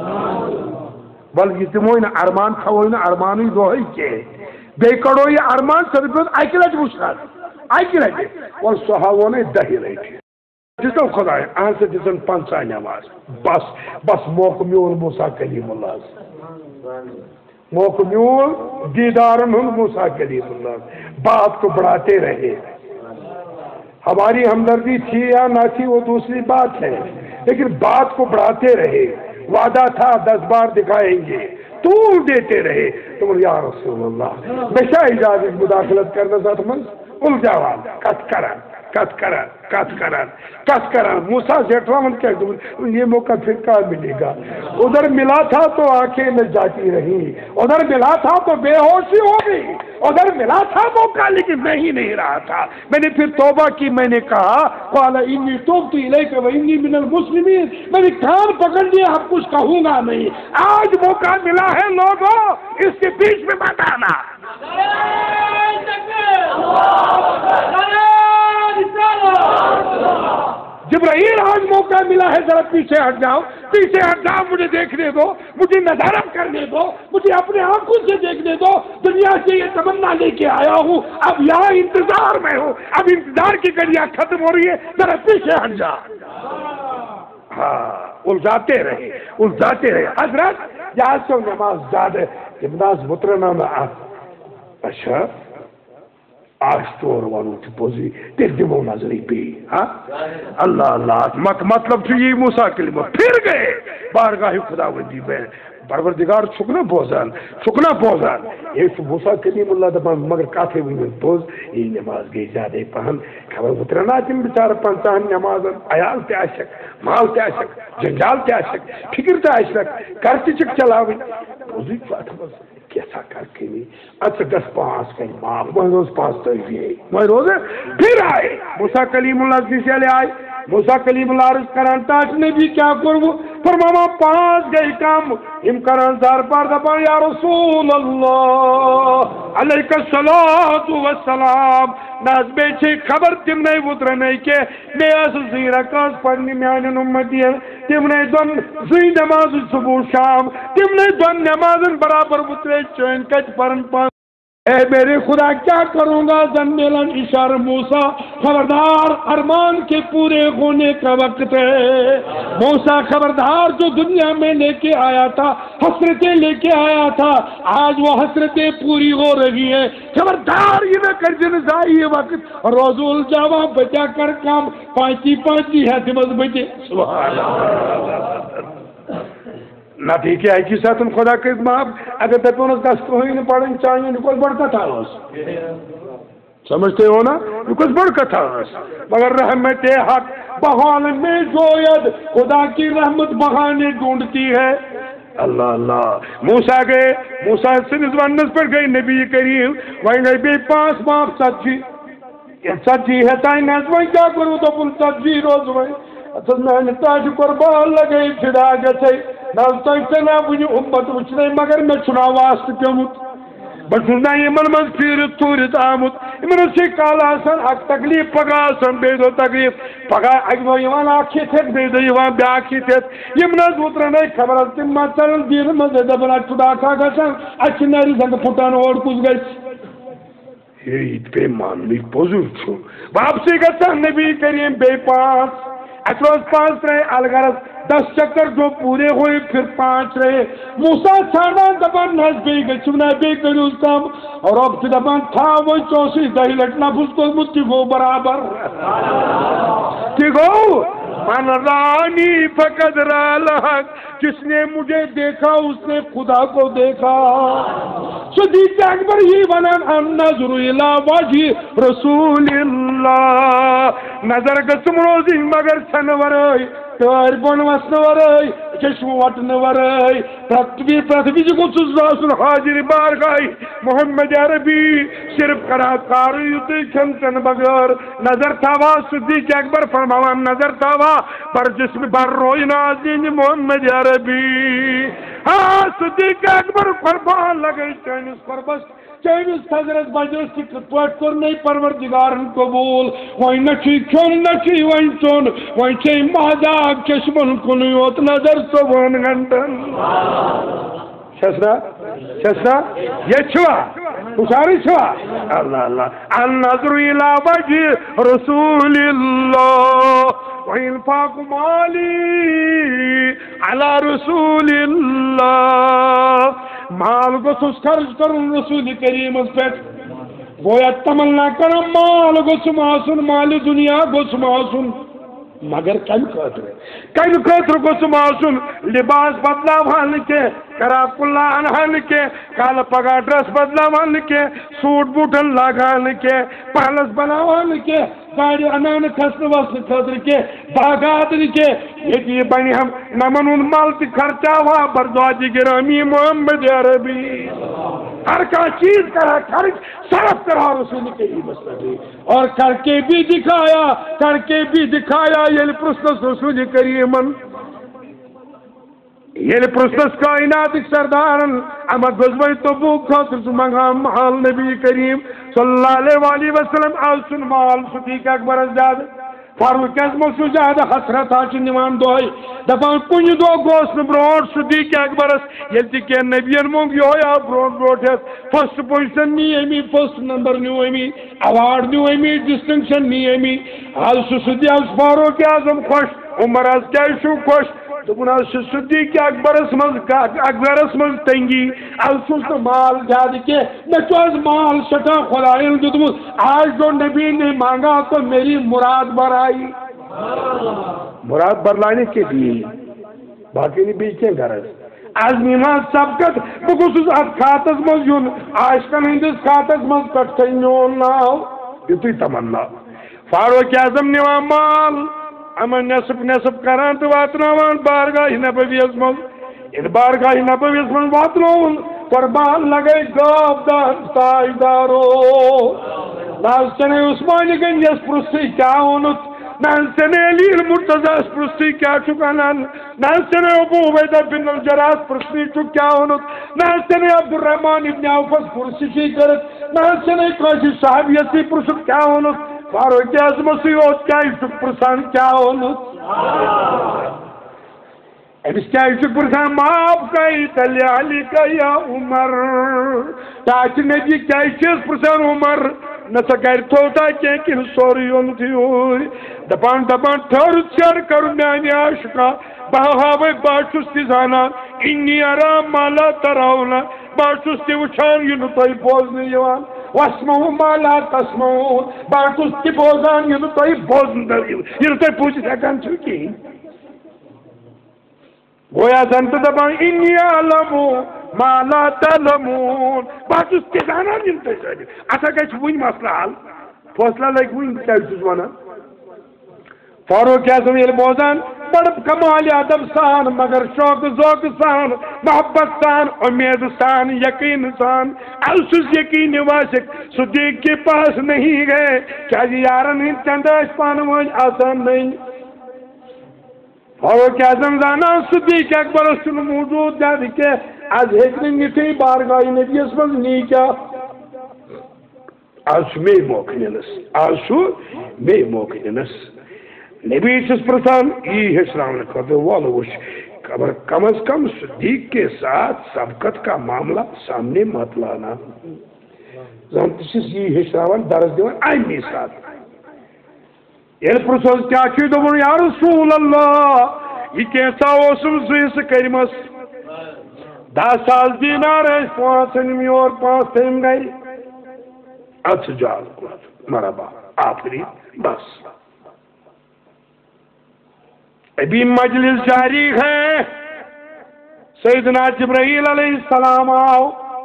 بلکہ دموی نا ارمان تھوئی نا ارمانی دہی کی بے کڑو یہ ارمان صرف اکہ لٹ وچھان اکہ لٹ اور سہ ہاونے دہی لٹہِ دِژن خداے اہن سا دِژن پنژاہ نماز بس بس موقع میول موسیٰ کلیم اللہ موقع میول دیدارن ہن موسیٰ کلیم اللہ بات کو بڑھاتے رہے ہماری ہمدردی تھی یا نہ تھی وہ دوسری بات ہے لیکن بات کو بڑھاتے رہے وعدہ تھا دس بار دکھائیں گے طول دیتے رہے تو یا رسول اللہ میں کیا اجازت مداخلت کرنا ذات من الجاوان کت کرن کت کرن کت کرن کت کرن موسیٰ زیٹوا من کہہ دوں یہ موقع پھر کہاں ملے گا ادھر ملا تھا تو آنکھیں میں جاتی رہی ادھر ملا تھا تو بے ہوشی ہو گئی ادھر ملا تھا موقع لیکن میں ہی نہیں رہا تھا میں نے پھر توبہ کی میں نے کہا قال انی توبت الیک و انی من المسلمین میں نے کان پکڑ لیا اب کچھ کہوں گا نہیں آج موقع ملا ہے لوگوں اس کے بیچ میں مت آنا جبرائیل آج موقع ملا ہے ذرا پیچھے ہٹ جاؤ پیچھے ہٹ جاؤ مجھے دیکھنے دو مجھے نظارہ کرنے دو مجھے اپنے آنکھوں سے دیکھنے دو دنیا سے یہ تمنا لے کے آیا ہوں اب یہاں انتظار میں ہوں اب انتظار کی گھڑیاں ختم ہو رہی ہے ذرا پیچھے ہٹ جا ہاں الجھاتے رہے الجھاتے رہے حضرت یہاں سے نماز زیادہ نماز مترنا میں اچھا آج تو اور وانو تھی پوزی تیر دمو نظری پی ہاں اللہ اللہ مت مطلب تو یہ موسیٰ کلمہ پھر گئے بارگاہ خدا وندی میں پروردگار چھکنا بوزان چھکنا بوزان یہ تو موسیٰ کلیم اللہ دبان مگر کافی بھی بوز یہ نماز گئی زیادہ پہن خبر اترنا تم بچار پنچاہن نماز عیال تے عشق مال تے عشق جنجال تے عشق فکر تے عشق کرتی چک چلاوی پوزی چاہتا بس کیسا کر کے نہیں اچھا دس پانچ کہیں ماں میں روز پانچ تو ہی میں روز پھر آئے موسیٰ کلیم اللہ کی سے لے آئے موسیٰ کلیم اللہ عرض کران تاش نے بھی کیا کرو پر ماما پانچ گئی کام ہم کران زار پار دبا یا رسول اللہ علیکہ الصلاة والسلام ناز بیچے خبر تم نہیں اترنے کے میں اس زیرکاز پڑھنی میانی نمتی ہے تم نے دن زی نماز صبح شام تم نے دن نماز برابر اترے چوین کچ پرن پان اے میرے خدا کیا کروں گا زنبیلن اشار موسیٰ خبردار ارمان کے پورے ہونے کا وقت ہے موسیٰ خبردار جو دنیا میں لے کے آیا تھا حسرتیں لے کے آیا تھا آج وہ حسرتیں پوری ہو رہی ہیں خبردار یہ نہ کر جنزائی یہ وقت روزول جاوہ بچا کر کام پانچی پانچی ہے دمز بچے سبحان اللہ نہ ٹھیک ہے کی ساتھ خدا کے ماں اگر تپونس دست ہوئی نہ پڑھیں چاہیے کوئی بڑھتا تھا اس سمجھتے ہو نا کچھ بڑھتا تھا اس مگر رحمت حق بہانے میں جوید خدا کی رحمت بہانے ڈھونڈتی ہے اللہ اللہ موسیٰ گئے موسیٰ سے نزوانس پر گئی نبی کریم وہیں گئی بے پاس باپ سچی سچی ہے تائیں نزوائیں کیا کروں تو پل سچی روز وہیں اصل میں نے تاج قربان لگئی پھر آگے سے نالتائی سے نہ مجھے امت وچنے مگر میں چنا واسط پیمت بسنا یہ من من پیرت تورت آمد امن سے کالا سن اک تکلیف پگا سن بیدو تکلیف پگا اگنو یوان آکھی تھت بیدو یوان بی آکھی تھت یہ منز اترنے خبر از تم ماترن دیر مزے دبنا چدا کھا گا سن اچھ ناری زنگ پھٹان اور کچھ گئی یہ عید پہ مانوی پوزر چھو واپسی گا سن نبی کریم بے پاس اکروز پانس رہے الگرز دس چکر جو پورے ہوئے پھر پانچ رہے موسیٰ چھاڑان دبان ناز بے گچونا بے گنوز کام اور اب کی دبان تھا وہ چوسی دہی لٹنا پھس کو متی گو برابر کی گو من رانی فقد رالحق جس نے مجھے دیکھا اس نے خدا کو دیکھا صدیق اکبر ہی ونان ان نظر الى وجہ رسول اللہ نظر گسم روزی مگر چھن ورائی تار بون وسن ورائی چشم وٹن ورائی پرتوی پرتوی جو کچھ سن حاضر بارگائی محمد عربی صرف کرا کاریوتی چھن چھن بغیر نظر تھاوا صدیق اکبر فرماوان نظر تھاوا پر جسم بر روئی نازین محمد عربی ہاں صدیق اکبر قربان لگئی چینس قربس چینس حضرت مجلس کی کتوٹ کرنے پروردگارن قبول وہی نچی کھون نچی وہی چون وہی چی مہداب چشمن کنیوت نظر سوان گنڈن شسرا شسرا یہ چھوا اشاری چھوا اللہ اللہ النظر الى وجہ رسول اللہ وَإِنْفَاقُ مَالِي عَلَى رَسُولِ اللَّهِ مال گوسس خرچ کرن رسول کریم اس پہ گویا تمنا کرم مال گوسم آسن مال دنیا گوسم آسن مگر کم خاطر کم خاطر گوسم آسن لباس بدلاوان کے کراپ کلان کے کال پگا ڈریس بدلاوان کے سوٹ بوٹن لاگان کے پالس بناوان کے گاڑی انان کھسن وسن خاطر کے باغات کے یہ بنی ہم نمن ان مال تی خرچہ ہوا بردواجی گرامی محمد عربی ہر کا چیز کرا خرچ صرف کرا رسول کے ہی مسئلہ اور کر کے بھی دکھایا کر کے بھی دکھایا یہ پرستس رسول کریمن یہ پرستس کائنات سردارن اما گزوئی تبوک خاطر سمنگام محال نبی کریم صلی اللہ علیہ وسلم آسن مال صدیق اکبر ازداد فاروق اعظم سجاد حسرت آچ نوان دوئی دفعہ کنی دو گوست برون صدیق اکبر اس یلتی کہ نبیان مونگ یویا برون بروٹ ہے فرسٹ پوزیشن نی ایمی فرسٹ نمبر نیو ایمی اوارڈ نیو ایمی ڈسٹنکشن نی ایمی حال صدیق اس فاروق اعظم خوش عمر از کیشو خوش دبنا صدیق اکبر اسمز اکبر اسمز تنگی السوس مال جاد کے میں تو از مال سٹا خدایل ددمو آج جو نبی نے مانگا تو میری مراد برائی مراد برلانے کے لیے باقی نہیں بیچیں گھر از میمان سبکت بخصوص از خاتز مز یون آشکن ہندس خاتز مز کٹھن یون ناو یہ تو تمنا فاروق اعظم نیوان مال اما نصب نصب کران تو واتناوان بارگاہ نبوی ازمل ان بارگاہ نبوی ازمل واتناوان قربان لگئی گاب دان تاجدارو نازچنے عثمانی گن یس پرستی کیا ہونت نازچنے علی المرتضی اس پرستی کیا چکانان نازچنے ابو عبیدہ بن الجراس پرستی چک کیا ہونت نازچنے عبدالرحمن ابن عوفز پرستی چی کرت نازچنے قاشی صاحب یسی پرسک کیا ہونت فاروق اعظم سیوت کیا شک پرسان کیا ہونت امس کیا شک پرسان معاف کئی تلی علی کا یا عمر تاچ نبی کیا چیز پرسان عمر نسا گر توتا کیا کہ سوری ہونتی ہوئی دپان دپان تھر چر کرو میانی عاشقا بہاوے باشستی زانا انی ارام مالا تراؤنا باشستی وچھان ینو توی بوزنی یوان واسمو مالا تسمو باشستی بوزان ینو توی بوزن در ینو توی پوچھی سکن چکی گویا زنت دپان انی علمو مالا تلمون باشستی زانا ینو توی سکن اتا کچھ وین مسئلہ حال فوصلہ لائک وین کچھ وانا فاروق اعظم یہ بوزان بڑ کمال ادب سان مگر شوق ذوق سان محبت سان امید سان یقین سان السس یقین واسق صدیق کے پاس نہیں گئے کیا یارن ہند چندش پانوان آسان نہیں فاروق اعظم زانا صدیق اکبر سن موجود جاد کے از ہیکن نتی بارگاہ نبی اسمز نہیں کیا آسو میں موقننس آسو میں موقننس نبی چس پرسان یہ ہچرانے خاطر والوش خبر کم از کم صدیق کے ساتھ سبقت کا معاملہ سامنے مت لانا زانت یہ ہچراوان درس دیوان آئینی ساتھ یہ پرسان کیا چیز دو یا رسول اللہ یہ کیسا اوسم زیس کرمس دہ ساس دینار پانچ انم یور پانچ تھم گھر ات جال مرحبا آفری بس ابھی مجلس جاری ہے سیدنا جبرائیل علیہ السلام آؤ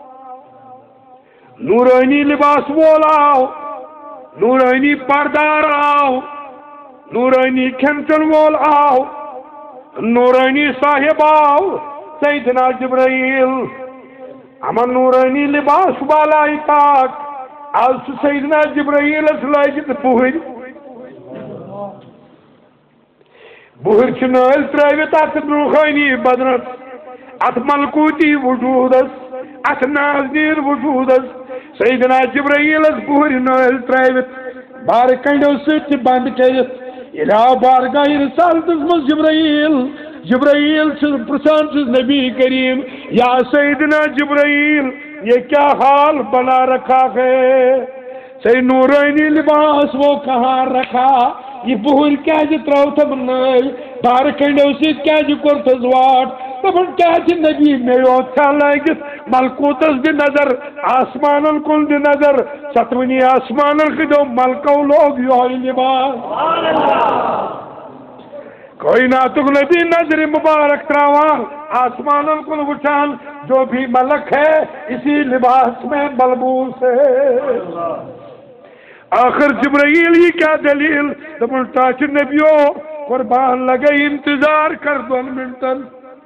نورانی لباس وول آؤ نورانی پردار آؤ نورانی کھنچن وول آؤ نورانی صاحب آؤ سیدنا جبرائیل امن نورانی لباس والا پاک آج سیدنا جبرائیل لاگت بہر بہر نل ترت ات روحانی بدنس ات ملکوتی وجودس ات ناظرین وجودس سیدنا جبرائیلس بہر نل ترت بار کنڈو ست بند کرت آو بارگاہ رسالتس مز جبرائیل جبرائیل پرسان چھ نبی کریم یا سیدنا جبرائیل یہ کیا حال بنا رکھا ہے سی نورانی لباس وہ کہاں رکھا یہ بہر کیا جی تراو تھا بنائی بار کنڈو ست کیا جی کرتز واٹ دپن کیا جی نبی میو تھا لگت ملکوتس دی نظر آسمانن کن دی نظر ستونی آسمانن کی جو ملکو لوگ یوہی لباس کائناتک نبی نظر مبارک تراوان آسمانن کن وچان جو بھی ملک ہے اسی لباس میں ملبوس ہے آخر جبرائیل یہ کیا دلیل دپن تاچ نبیو قربان لگئی انتظار کر دون منٹن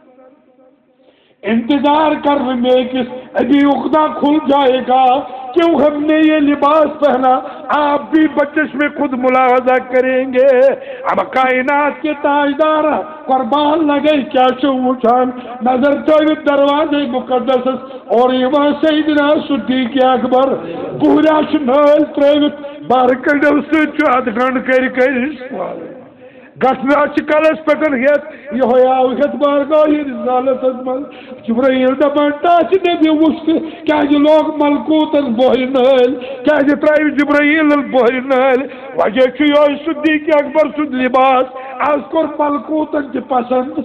انتظار کر میں کس ابھی عقدہ کھل جائے گا کیوں ہم نے یہ لباس پہنا آپ بھی بچش میں خود ملاحظہ کریں گے اب کائنات کے تاجدار قربان لگے کیا شو وچان نظر چویت دروازے مقدس اور یہ سیدنا صدیق اکبر پورا شنال ترویت بارکڑ سے چوات گھنڈ کر کر گھٹنا چکلس پکن ہیت یہ ہویا ہیت بارگاہ رسالت من جبرائیل دپان تاچ نبی وشت کیا جی لوگ ملکوتن بہر نل کیا جی ترائی جبرائیل بہر نل وجہ چھ یہ صدیق اکبر سد لباس آز کر ملکوتن چھ پسند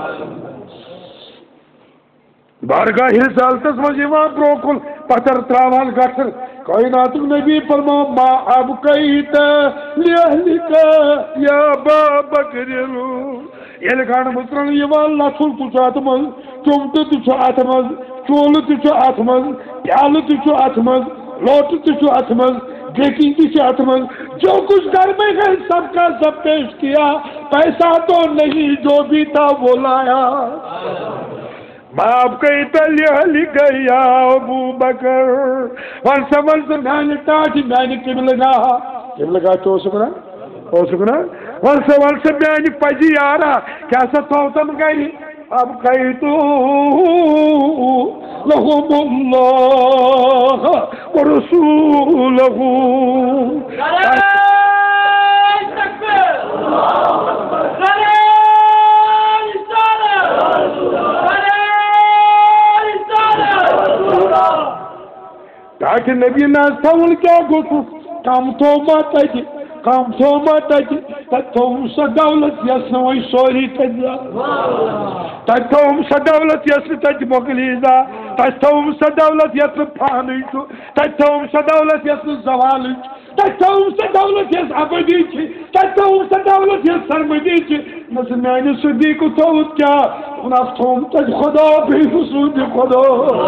بارگاہ رسالتس من یوان بروکل پتر تراوان گٹر کائناتک نبی فرما ما ابقیت لأہلک یا ابا بکر یل گاڑ مصرن یوان لچھل تچ ات من چمٹ تچ ات من چول تچ ات من پیال تچ ات من لوٹ تچ ات من ڈیکنگ تچ ات من جو کچھ گھر میں ہے سب کا سب پیش کیا پیسہ تو نہیں جو بھی تھا وہ لایا باپ کئی تلیہ لگئی یا ابو بکر ونسا ونسا میں نے تاجی میں نے کم لگا کم لگا تو سکنا تو سکنا ونسا ونسا میں نے پجی آرہا کیسا توتم گئی اب کئی تو لہم اللہ ورسولہو تاکہ نبی نا سول کیا گوشو کام تو مات اجی کام تو مات اجی تتوم سا دولت یسنوی سوری تجا تتوم سا دولت یسن تج مغلیزا تتوم سا دولت یسن پانیچو تتوم سا دولت یسن زوالیچ تتوم سا دولت یس عبدیچی تتوم سا دولت یس سرمدیچی مثل میں صدیق توت کیا نفتوم تج خدا بھی حسود خدا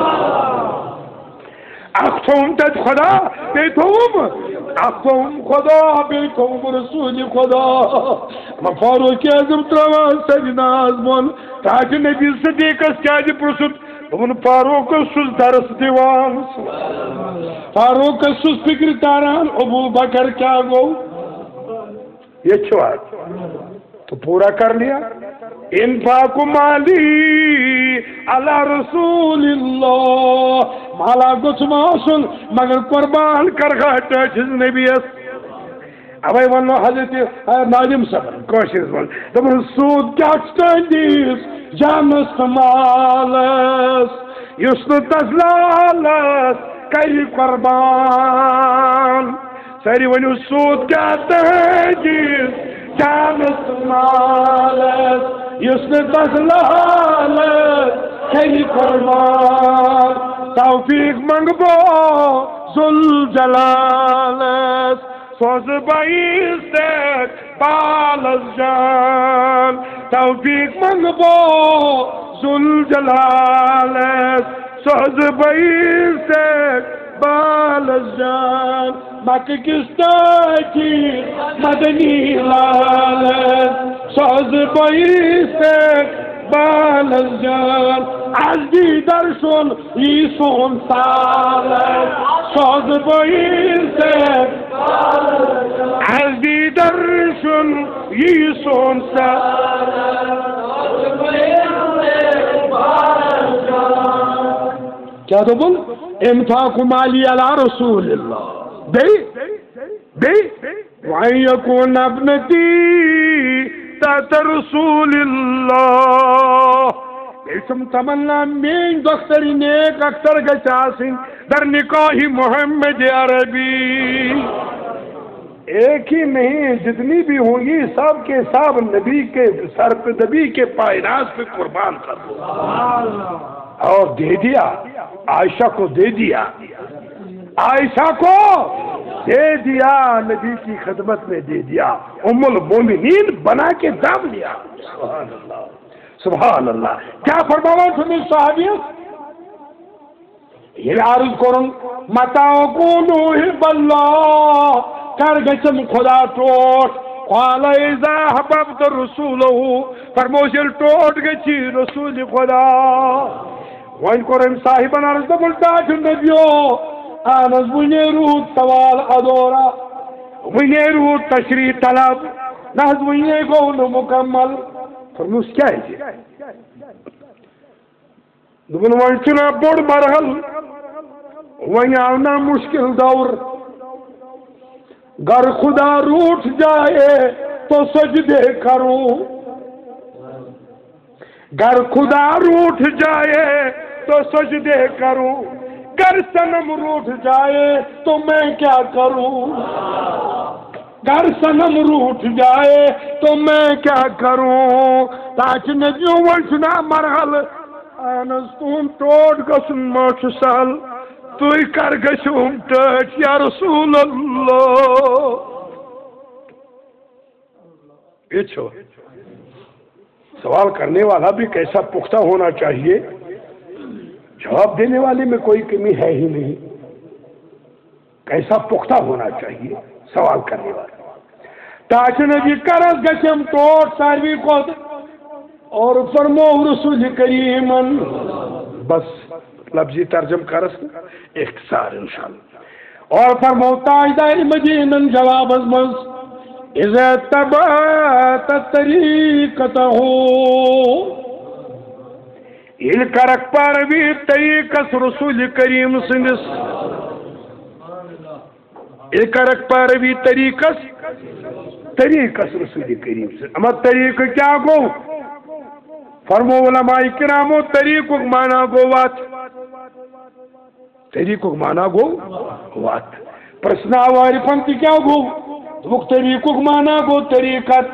اختم تج خدا بیتوم اختم خدا بیتوم رسول خدا فاروق اعظم تروان سیدنا آزمان تاج نبی صدیق اس کیا جی پرسد ان فاروق سوز درس دیوان فاروق سوز فکر تاران ابو بکر کیا گو یہ چھوات تو پورا کر لیا انفاق مالی علی رسول اللہ مالا گچھ معصول مگر قربان کر گھاٹا چیز نبی اس ابھی ونو حضرت ناظم صبر کوشش بول دبر سود کیا چٹندیس جانس مالس یسن تزلالس کئی قربان ساری ونو سود کیا چٹندیس جانس مالس یسن تسلال کئی قربان توفیق منگبو ذوالجلال سوز بائیستک بالز جان توفیق منگبو ذوالجلال سوز بائیستک بالز جان مکہ کستاکی مدنی لال سوز بائیستک بالز جان از دیدرشون ایسون سال سوز بایستک از دیدرشون ایسون سال کیا تو بول انفاق مالی علی رسول اللہ بے بے وَأَن يَكُونَ ابْنَتِي تحت رسول اللہ اسم تمنا مین دختری نیک اکثر گچاسن در نکاح محمد عربی ایک ہی نہیں جتنی بھی ہوں گی سب کے سب نبی کے سر پہ نبی کے پائناز پہ قربان کر دو اور دے دیا عائشہ کو دے دیا عائشہ کو دے دیا نبی کی خدمت میں دے دیا ام المومنین بنا کے دام لیا سبحان اللہ سبحان اللہ کیا فرماوا تمہیں صحابیت یہ عرض کرن متاع کونو حب اللہ کر گچم خدا ٹوٹ قال اذا حببت رسولہ فرموشل ٹوٹ گچی رسول خدا وائن کرن صاحبان عرض دبلتا چن نبیو آنز ونیرو توال ادورا ونیرو تشریح طلب نحض ونیرو مکمل فرموش کیا ہے جی دبن وانچنا بوڑ مرحل وہیں آنا مشکل دور گر خدا روٹ جائے تو سجدے کروں گر خدا روٹ جائے تو سجدے کروں گر صنم روٹ جائے تو میں کیا کروں گر صنم روٹ جائے تو میں کیا کروں تاچ نجیوں ونشنا مرحل آنستون ٹوٹ گسن موچ سال توی کر گشوم ٹوٹ یا رسول اللہ یہ چھو سوال کرنے والا بھی کیسا پختہ ہونا چاہیے جواب دینے والے میں کوئی کمی ہے ہی نہیں کیسا پختہ ہونا چاہیے سوال کرنے والا تاچ نبی کرس گشم ٹوٹ ساروی کو اور فرمو رسول کریمن بس لفظی ترجم کرس اختصار انشاءاللہ اور فرمو تاجدار مدینن جواب ازمز اذا تبات طریقتہ il karak parvi tariqas rasul karim sindis il karak parvi tariqas tariqas rasul karim sindis ama tariq kya go فرمو علماء کرامو طریق مانا گو وات طریق مانا گو وات پرسنا واری پنتی کیا گو وہ طریق مانا گو طریقت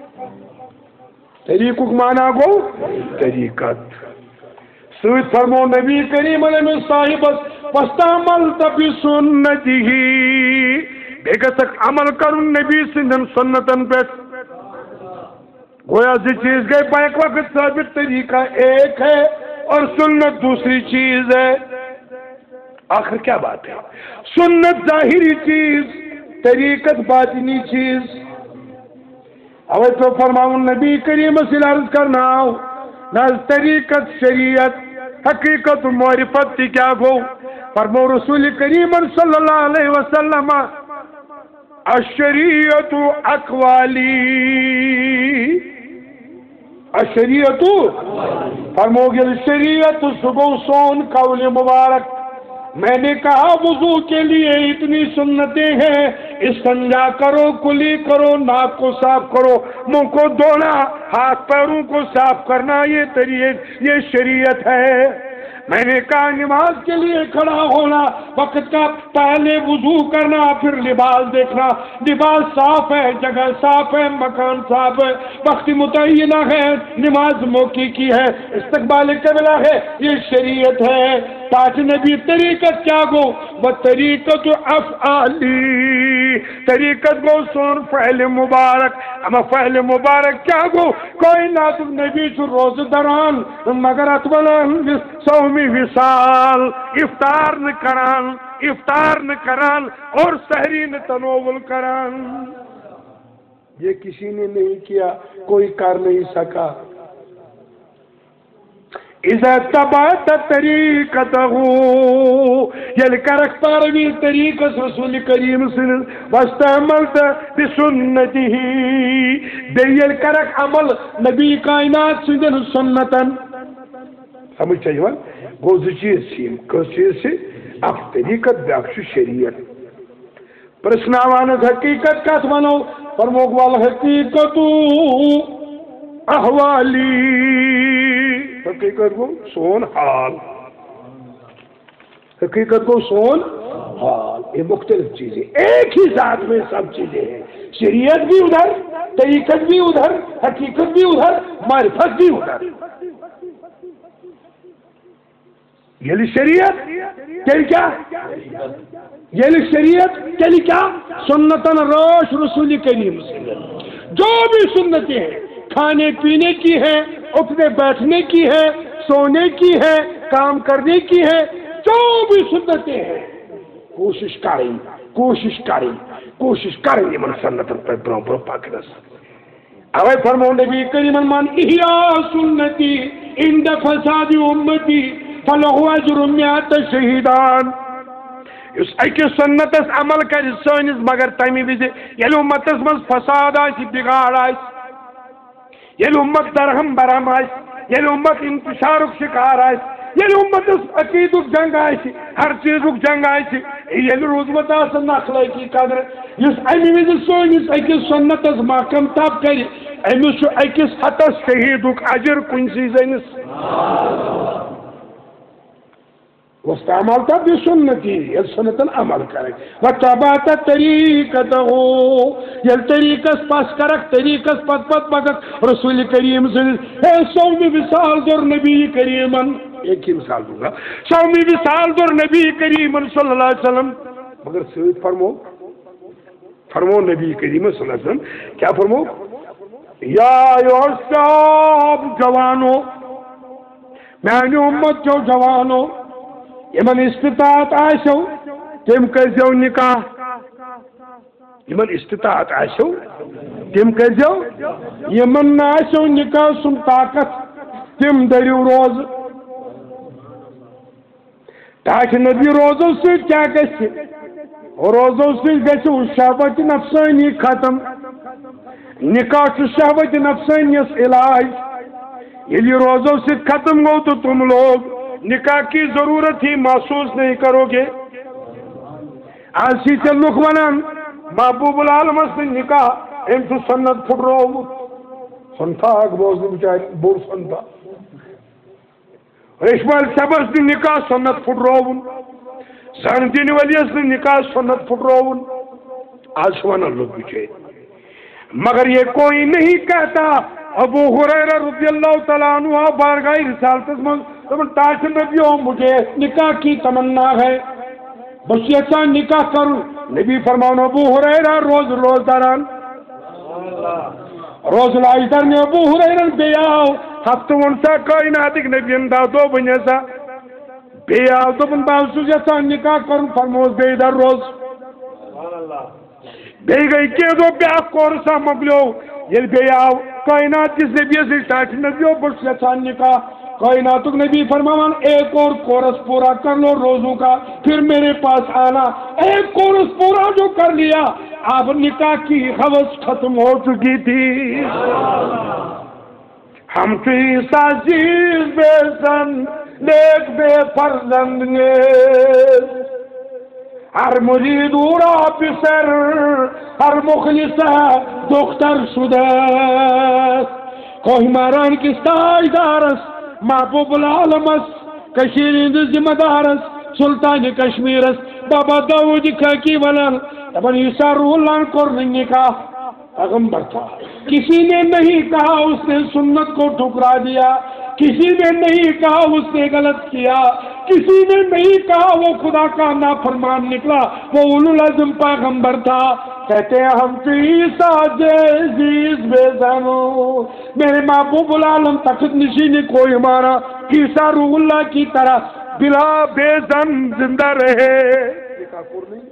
طریق مانا گو طریقت سوید فرمو نبی کریم علیہ صاحبت فاستعملت بسنتی بیگا تک عمل کرن نبی سندن سنتن پیٹ گویا سی چیز گئے پائک وقت ثابت طریقہ ایک ہے اور سنت دوسری چیز ہے آخر کیا بات ہے سنت ظاہری چیز طریقت باطنی چیز اوہ تو فرماؤں نبی کریم سے عرض کرنا ہو ناز طریقت شریعت حقیقت معرفت تھی کیا گو فرمو رسول کریم صلی اللہ علیہ وسلم الشریعت اقوالی الشریعت فرمو گے شریعت صبح سون قول مبارک میں نے کہا وضو کے لیے اتنی سنتیں ہیں استنجا کرو کلی کرو ناک کو صاف کرو منہ کو دھونا ہاتھ پیروں کو صاف کرنا یہ طریق یہ شریعت ہے میں نے کہا نماز کے لیے کھڑا ہونا وقت کا پہلے وضو کرنا پھر لباس دیکھنا، لباس صاف ہے، جگہ صاف ہے، مکان صاف ہے، وقت متعینہ ہے، نماز موقع کی ہے، استقبال قبلہ ہے، یہ شریعت ہے۔ تاج نبی طریقت کیا گو وہ طریقت افعالی، طریقت گو سون فعل مبارک، اما فعل مبارک کیا گو کوئی نات نبی چو روز دران مگر اتولان سومی وصال، افطار نہ کران، افطار نہ کران اور سحری نہ تناول کران۔ یہ کسی نے نہیں کیا، کوئی کر نہیں سکا۔ اذا تبعت طریقتہ یل کرک پاروی طریقت رسول کریم صلی اللہ علیہ وسلم واستعملت بسنتہ بیل کرک عمل نبی کائنات سندن سنتن۔ سمجھ چاہیے گو زٕ چیز چیم کس چیز سے اخ طریقت بیاکھ شریعت۔ پرسناوان حقیقت کت ونو فرموک والحقیقت احوالی، حقیقت کو سون حال، حقیقت کو سون حال، یہ مختلف چیزیں ایک ہی ذات میں سب چیزیں ہیں، شریعت بھی ادھر، طریقت بھی ادھر، حقیقت بھی ادھر، معرفت بھی ادھر۔ یعنی شریعت کیا کیا یعنی شریعت کیا کیا سنتن روش رسول کریم صلی اللہ علیہ وسلم، جو بھی سنتیں ہیں کھانے پینے کی ہے، اٹھنے بیٹھنے کی ہے، سونے کی ہے، کام کرنے کی ہے، جو بھی سنتیں ہیں کوشش کریں کوشش کریں کوشش کریں یہ من سنتن پر برو برو پاکرس اوے فرمو نبی کریم من احیاء سنتی عند فساد امتی فلہو اجر مئات شہیدان۔ اس اکی سنتس عمل کر سانس مگر تمی وز یل امتس من فساد آس بگاڑ آس، یل امت درہم برہم آس، یل امت انتشارک شکار آس، یل امتس عقیدک جنگ آس، ہر چیزک جنگ آس، یل روزمت آس نخلائی کی قدر اس امی وز سانس اکی سنتس محکم تاب کر امس اکس ہتس شہیدک اجر کنسی زنس واستعملت بسنتی یل سنتن عمل کرے وتبعت طریقتہ یل طریقس پس کرک طریقس پت پت پکک رسول کریم صلی اللہ علیہ وسلم سومی وصال در نبی کریمن، ایک ہی مثال دوں گا، سومی وصال در نبی کریمن صلی اللہ علیہ وسلم، مگر سید فرمو فرمو نبی کریم صلی اللہ علیہ وسلم کیا فرمو یا ایوہ جوانو میانی امت جو جوانو یمن استطاعت آسو تم کرزو نکاح، یمن استطاعت آسو تم کرزو، یمن آسو نکاح سن طاقت تم دریو روز۔ تاکہ نبی روزو سے کیا گسی روزو سے گسی شہوت نفسانی ختم، نکاح چھ شہوت نفسانیس علاج، یلی روزو سے ختم ہو تو تم لوگ نکاح کی ضرورت ہی محسوس نہیں کرو گے۔ آسی سے لوگ ونان محبوب العالم سے نکاح ام سے سنت پھٹ رو سنتا اگبوز نے بچاری بور سنتا ریشمال شبس دی نکاح سنت پھٹ رو سن دین ولیس دی نکاح سنت پھٹ رو آج سوانا لوگ بچے مگر یہ کوئی نہیں کہتا۔ ابو ہریرہ رضی اللہ تعالیٰ عنہ بارگاہ رسالت من تاج نبیوں مجھے نکاح کی تمنا ہے، بس یچا نکاح کروں۔ نبی فرماؤں ابو ہریرہ روز روز داران روز لائی در نے ابو ہریرہ بیاو ہفتہ ونسا کائناتک نبی اندہ دو بنیسا بیاو دو بن باوسوس یچا نکاح کروں فرموز بے در روز بے گئی کہ دو بیاو کورسا مبلیو یل بیاو کائنات کس نبی سے تاج نبیوں بس یچا نکاح کائناتک نبی فرمامان ایک اور کورس پورا کر لو روزوں کا پھر میرے پاس آنا۔ ایک کورس پورا جو کر لیا اب نکاح کی حوث ختم ہو چکی تھی۔ ہم تو عزیز بے زن نیک بے فرزند نے ہر مرید اورا پسر ہر مخلصہ دختر شدہ کوئی ماران کی سائی دارس محبوب العالمس کشیر ہند ذمہ دارس سلطان کشمیرس بابا داود کھاکی ونان دپان عیسیٰ روح اللہ کور نکاح پیغمبر تھا کسی نے نہیں کہا اس نے سنت کو ٹھکرا دیا کسی نے نہیں کہا اس نے غلط کیا کسی نے نہیں کہا وہ خدا کا نافرمان نکلا وہ اولو العزم پیغمبر تھا کہتے ہیں ہم تو عیسیٰ عزیز بے زنو میرے محبوب العالم تخت نشین کوئی ہمارا عیسیٰ روح اللہ کی طرح بلا بے زن زندہ رہے یہ کافر نہیں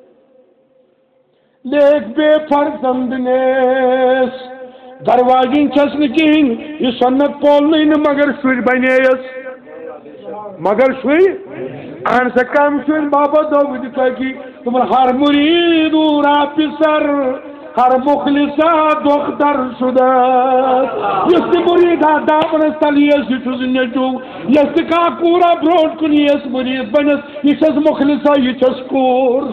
لیک بے فرزند نیس دروازین چسن کہین یہ سنت پول نہیں مگر شوی بنیس مگر شوی آن سے کام شوی بابا داود کھاکی تم ہر مرید را پسر ہر مخلصہ دختر شدہ یس مرید دامن استلیس چوز نیچو یس کا پورا بروٹ کنی یس مرید بنس یہ چس مخلصہ یہ چس کور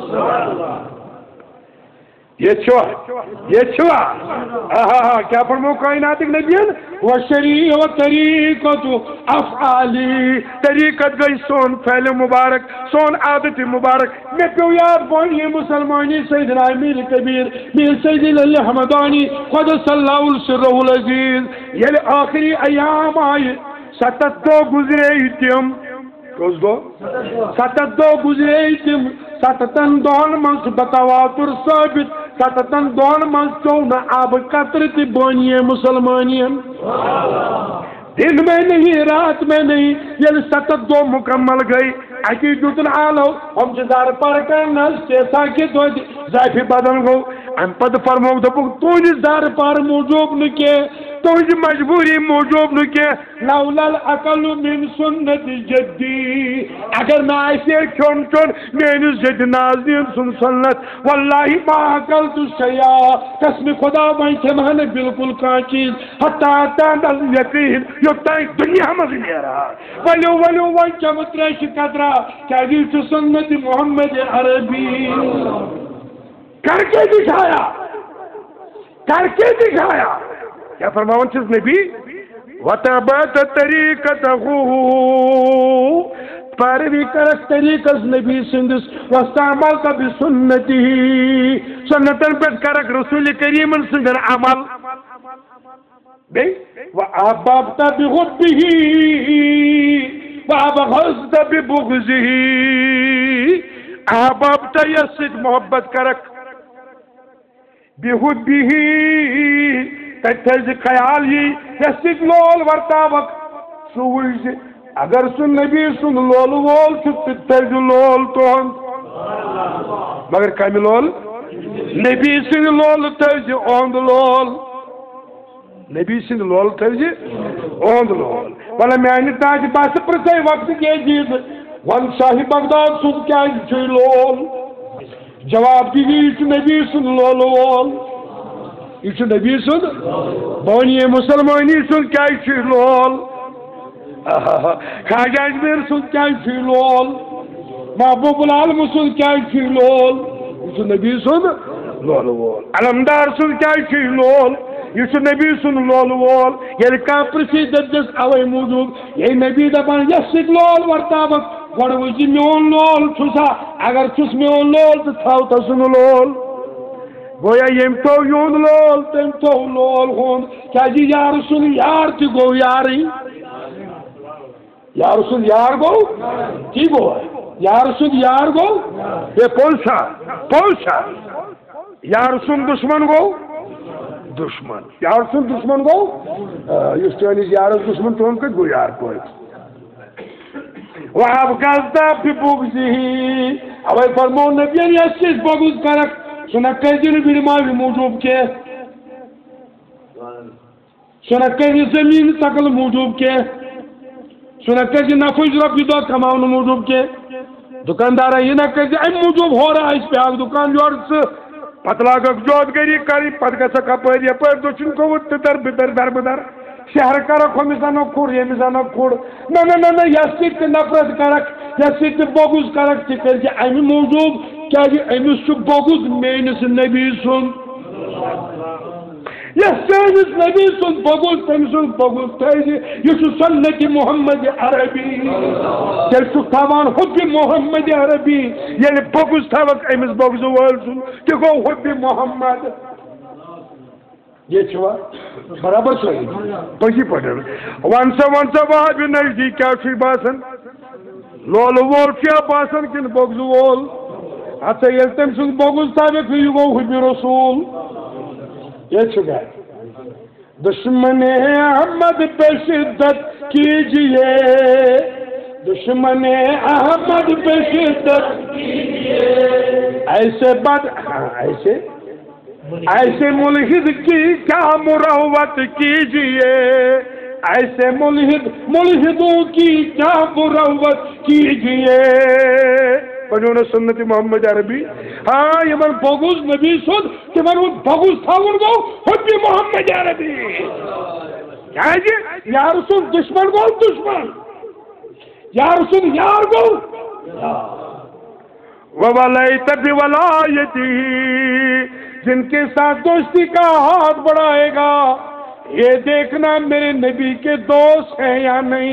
یہ چھوا یہ چھوا آہا کیا فرمو کائنات نبیان وشریع و طریقت افعالی طریقت گئی سون فعل مبارک سون عادت مبارک میں پیو یاد بونی مسلمانی سیدنا امیر کبیر میر سیدنا اللہ حمدانی قدس اللہ السرہ العزیز یہ آخری ایام آئے ستت دو گزرے تیم کس دو ستت دو گزرے تیم ستتن دون منس بتواتر ثابت ستتن دون منس چون آب قطرت بونی مسلمانین دن میں نہیں رات میں نہیں یہ ستت دو مکمل گئی اکی جوتن آلو ہم جزار پر کرنا سیسا کی دو زائفی بدن گو ام پد فرموک دو تونی زار پر موجوب نکے تونی مجبوری موجوب نکے لولا الاقل من سنت جدی اگر نہ ایسے چون چون میں زد نازین سن سنت واللہ ما اقل تو شیعہ قسم خدا میں سمانے بالکل کان چیز حتی تاندل یقین یکتا ایک دنیا مزی لے رہا ولیو ولیو وان چمترش قدرہ کیا جیس سنت محمد عربی کر کے دکھایا کر کے دکھایا کیا فرماون چیز نبی وَتَبَتَ طَرِيقَتَهُ پاروی کرک طریقت نبی سندس وَاسْتَعْمَلْتَ بِسُنَّتِهِ سنتن پر کرک رسول کریم سندن عمل بے وَأَحْبَبْتَ بِغُبِّهِ وَأَبْغَضْتَ بِبُغْضِهِ أَحْبَبْتَ يسد محبت کرک بِغُبِّهِ تجھ خیال ہی یسد لول ورطاوک سوئی سے اگر سن نبی سن لول وول چھت تجھ لول تون مگر کمی لول نبی سن لول تجھ اوند لول نبی سن لول تجھ اوند لول والا میانی تاج باس پرسائی وقت کے جید وان شاہی بغداد سن کیا چھوئی لول جواب دیگی نبی سن لول وول یہ نبی سن بونی مسلمانی سن کیا چھ لول خواجہ اجمیر سن کیا چھ لول محبوب العالم سن کیا چھ لول یہ نبی سن لول وول علمدار سن کیا چھ لول یہ نبی سن لول وول یہ کافرسی دجس اوے موجود یہ نبی دپان یسک لول ورتابک گوڑ وجی میون لول چھسا اگر چھس میون لول تو تھاو تسن لول گویا یم تو یون لول تم تو لول ہون کیا جی یا رسول یار تی گو یاری یا رسول یار گو تی گو یا رسول یار گو یہ پولسا پولسا یا رسول دشمن گو دشمن یا رسول دشمن گو یہ چونیز یار دشمن تو ہم کت گو یار کوئی وَاب گازدہ پی بغزی اوے فرمون نبیان یا سیز بغز کرک سنکہ جن بیرماوی موجوب کے سنکہ جن زمین تقل موجوب کے سنکہ جن نفوج ربی دو کماؤن موجوب کے دکاندارہ یہ نکہ جن ام موجوب ہو رہا اس پہ آگ دکان جو ارس پتلاگک جوت گری کاری پتگا سکا پر یا پر دو چن کو وقت در بدر در بدر شہر کرک ہو میزانو کھوڑ یہ میزانو کھوڑ نا نا نا نا یا سکت نفرت کرک یا سکت بغض کرک تکر جی امی موجوب کیا جی امی سو بغض مینس نبی سن یہ سانس نبی سن بغل تم سن بغل تیزی یہ سنت محمد عربی جل سکھاوان حب محمد عربی یعنی بغل تھوک امس بغل وال سن کہ گو حب محمد یہ چھوا برابر چھوئی بجی پڑھن وانسا وانسا وہاں بھی نزدیک کیا چھوئی باسن لول وول کیا باسن کن بغل وول اچھا یہ تم سن بغل تھوک یہ گو حب رسول یہ چھو گئے دشمن احمد پہ شدت کیجئے دشمن احمد پہ شدت کیجئے ایسے بد ایسے ایسے ملحد کی کیا مروت کیجئے ایسے ملحد ملحدوں کی کیا مروت کیجئے بنون سنت محمد عربی ہاں یہ من بغض نبی سن کہ من بغض تھاون گو حب محمد عربی کیا جی یار سن دشمن گو دشمن یار سن یار گو وَوَلَيْتَ بِوَلَایَتِهِ جن کے ساتھ دوستی کا ہاتھ بڑھائے گا یہ دیکھنا میرے نبی کے دوست ہیں یا نہیں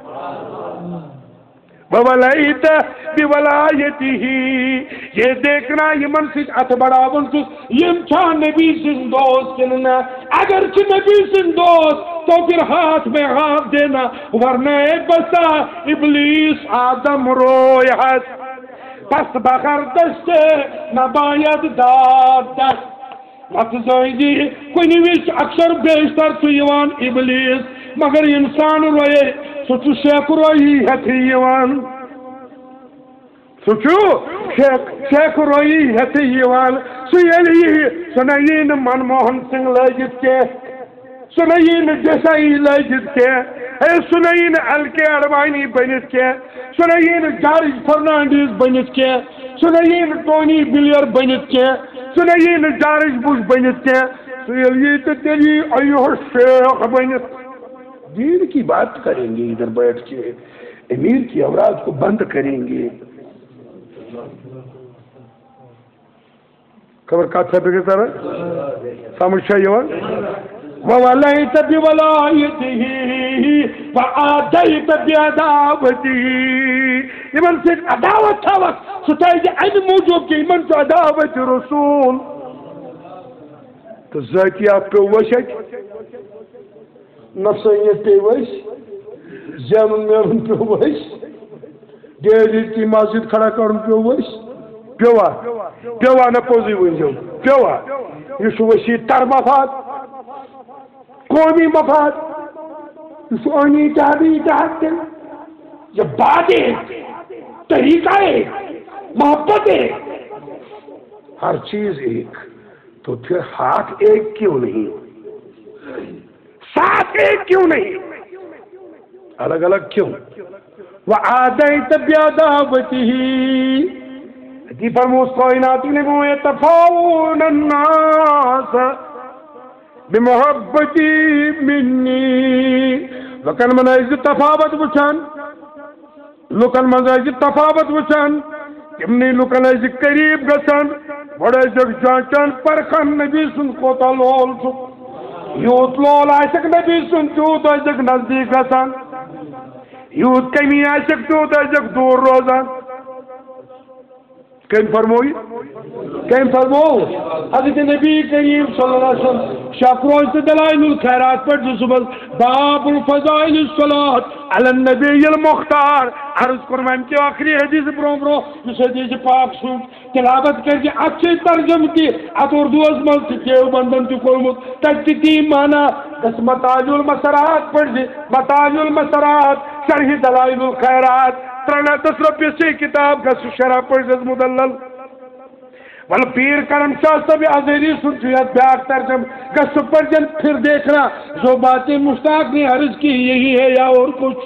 وَوَلَيْتَ بِوَلَایَتِهِ یہ دیکھنا یہ منصب ات بڑھاون سس یم چھا نبی سن دوست کننا اگر چھ نبی سن دوست تو پھر ہاتھ میں ہاتھ دینا ورنہ بسا ابلیس آدم روی ہست پس بخر دست نباید داد دست وقت زائدی کوئی نویش اکثر بیشتر تو یوان ابلیس مگر انسان روئے سوچو شیخ روئی ہے تھی یوان سوچو شیخ روئی ہے تھی یوان سیلی سنائین منموہن سنگھ لائجت کے سنائین جسائی لائجت کے سنائین الکے اروانی بنت کے سنائین جارج فرنانڈیز بنت کے سنائین ٹونی بلیئر بنت کے سنائین جارج بش بنت کے سیلی تیلی ایوہ شیخ بنت دین کی بات کریں گے ادھر بیٹھ کے امیر کی اوراد کو بند کریں گے خبر کات ہے پہ طرح سامر شاہ یوان وَوَلَيْتَ بِوَلَایَتِهِ وَآدَيْتَ بِعَدَاوَتِهِ یہ من سے عداوت تھا وقت ستائی جی این موجود کی من سے عداوت رسول تو ذاتی آپ پہ وشک نفسیت پہ وش زیمن میرن پہ وش ڈیری کی مسجد کھڑا کرن پہ وش پیوا پیوا نہ پوزی ونجو پیوا یہ شو وشی تر مفاد قومی مفاد یہ شو انی اتحادی اتحاد دل یہ بات ہے طریقہ ہے محبت ہے ہر چیز ایک تو پھر ہاتھ ایک کیوں نہیں ساتھ ایک کیوں نہیں الگ الگ کیوں وَعَادَيْتَ بِعَدَاوَتِهِ دی فرموز کوئناتی نبو يَتَفَاوُونَ النَّاسَ بِمُحَبَّتِي مِنِّي لکن من ایز تفاوت وچان لکن من ایز تفاوت وچان کمنی لکن ایز قریب گسن بڑے جگ جانچان پرخن نبی سن کوتا لول سو یوت لول آئسک نبی سن چوت آئسک نزدیک گسن یوت کمی آئسک چوت آئسک دور روزان کہیں فرموئی کہیں فرمو حضرت نبی کریم صلی اللہ علیہ وسلم شاکروز سے دلائل الخیرات پر جو صبح باب الفضائل الصلاة علی النبی المختار عرض کرمائم کی آخری حدیث برو برو جس حدیث پاک سن تلاوت کر کے اچھے ترجم کی ات اردو ازمل کی کیو بندن کی کوئی تجتی مانا دس متاج المسرات پر جی متاج المسرات شرح دلائل الخیرات ترنا تصرف پیسی کتاب کا شرح پر جز مدلل ول پیر کرم شاہ سب عزیزی سنچیت بیاک ترجم کا سپر جن پھر دیکھنا جو باتیں مشتاق نے عرض کی یہی ہے یا اور کچھ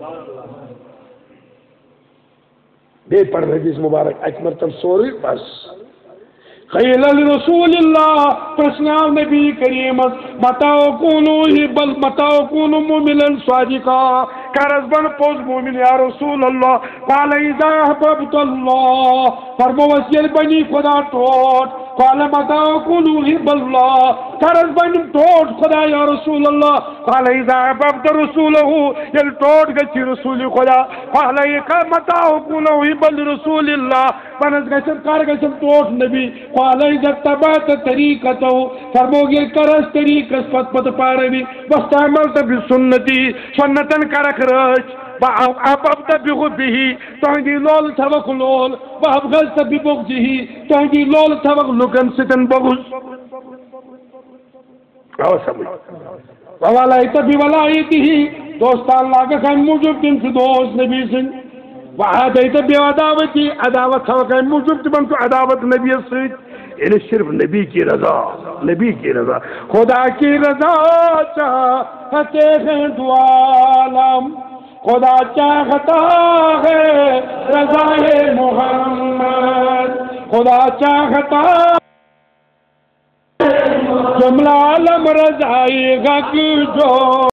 بے پڑھ حدیث مبارک اکمر تم سوری بس خیل رسول اللہ پرسنال نبی کریم متاو کونو ہی بل متاو کونو مومنن صادقا کرز بن پوز مومن یا رسول اللہ قال اذا احببت اللہ فرمو وسیل بنی خدا ٹوٹ قال متى أكون أحب الله ترز بنم توٹ خدا یا رسول الله قال إذا أحببت رسوله يل توٹ گچی رسول خدا قال متى أكون أحب رسول الله پنس گچن کار گچن توٹ نبی قال إذا اتبعت طریقته فرموگی کرس طریقس پت پت پاروی واستعملت بسنتی سنتن کرک رچ وأحببت بحبه تهدي لول تبق لول وأبغضت ببغضه تهدي لول تبق لغن ستن بغض وولایت بولایته دوست اللہ کا خیم موجود تم سے دوست نبی سن وعادیت بعداوتی عداوت خوا خیم موجود تم تو عداوت نبی سن یعنی صرف نبی کی رضا نبی کی رضا خدا کی رضا چاہتے ہیں دعالم خدا چاہتا ہے رضا محمد خدا چاہتا جملہ عالم رضائی غق جو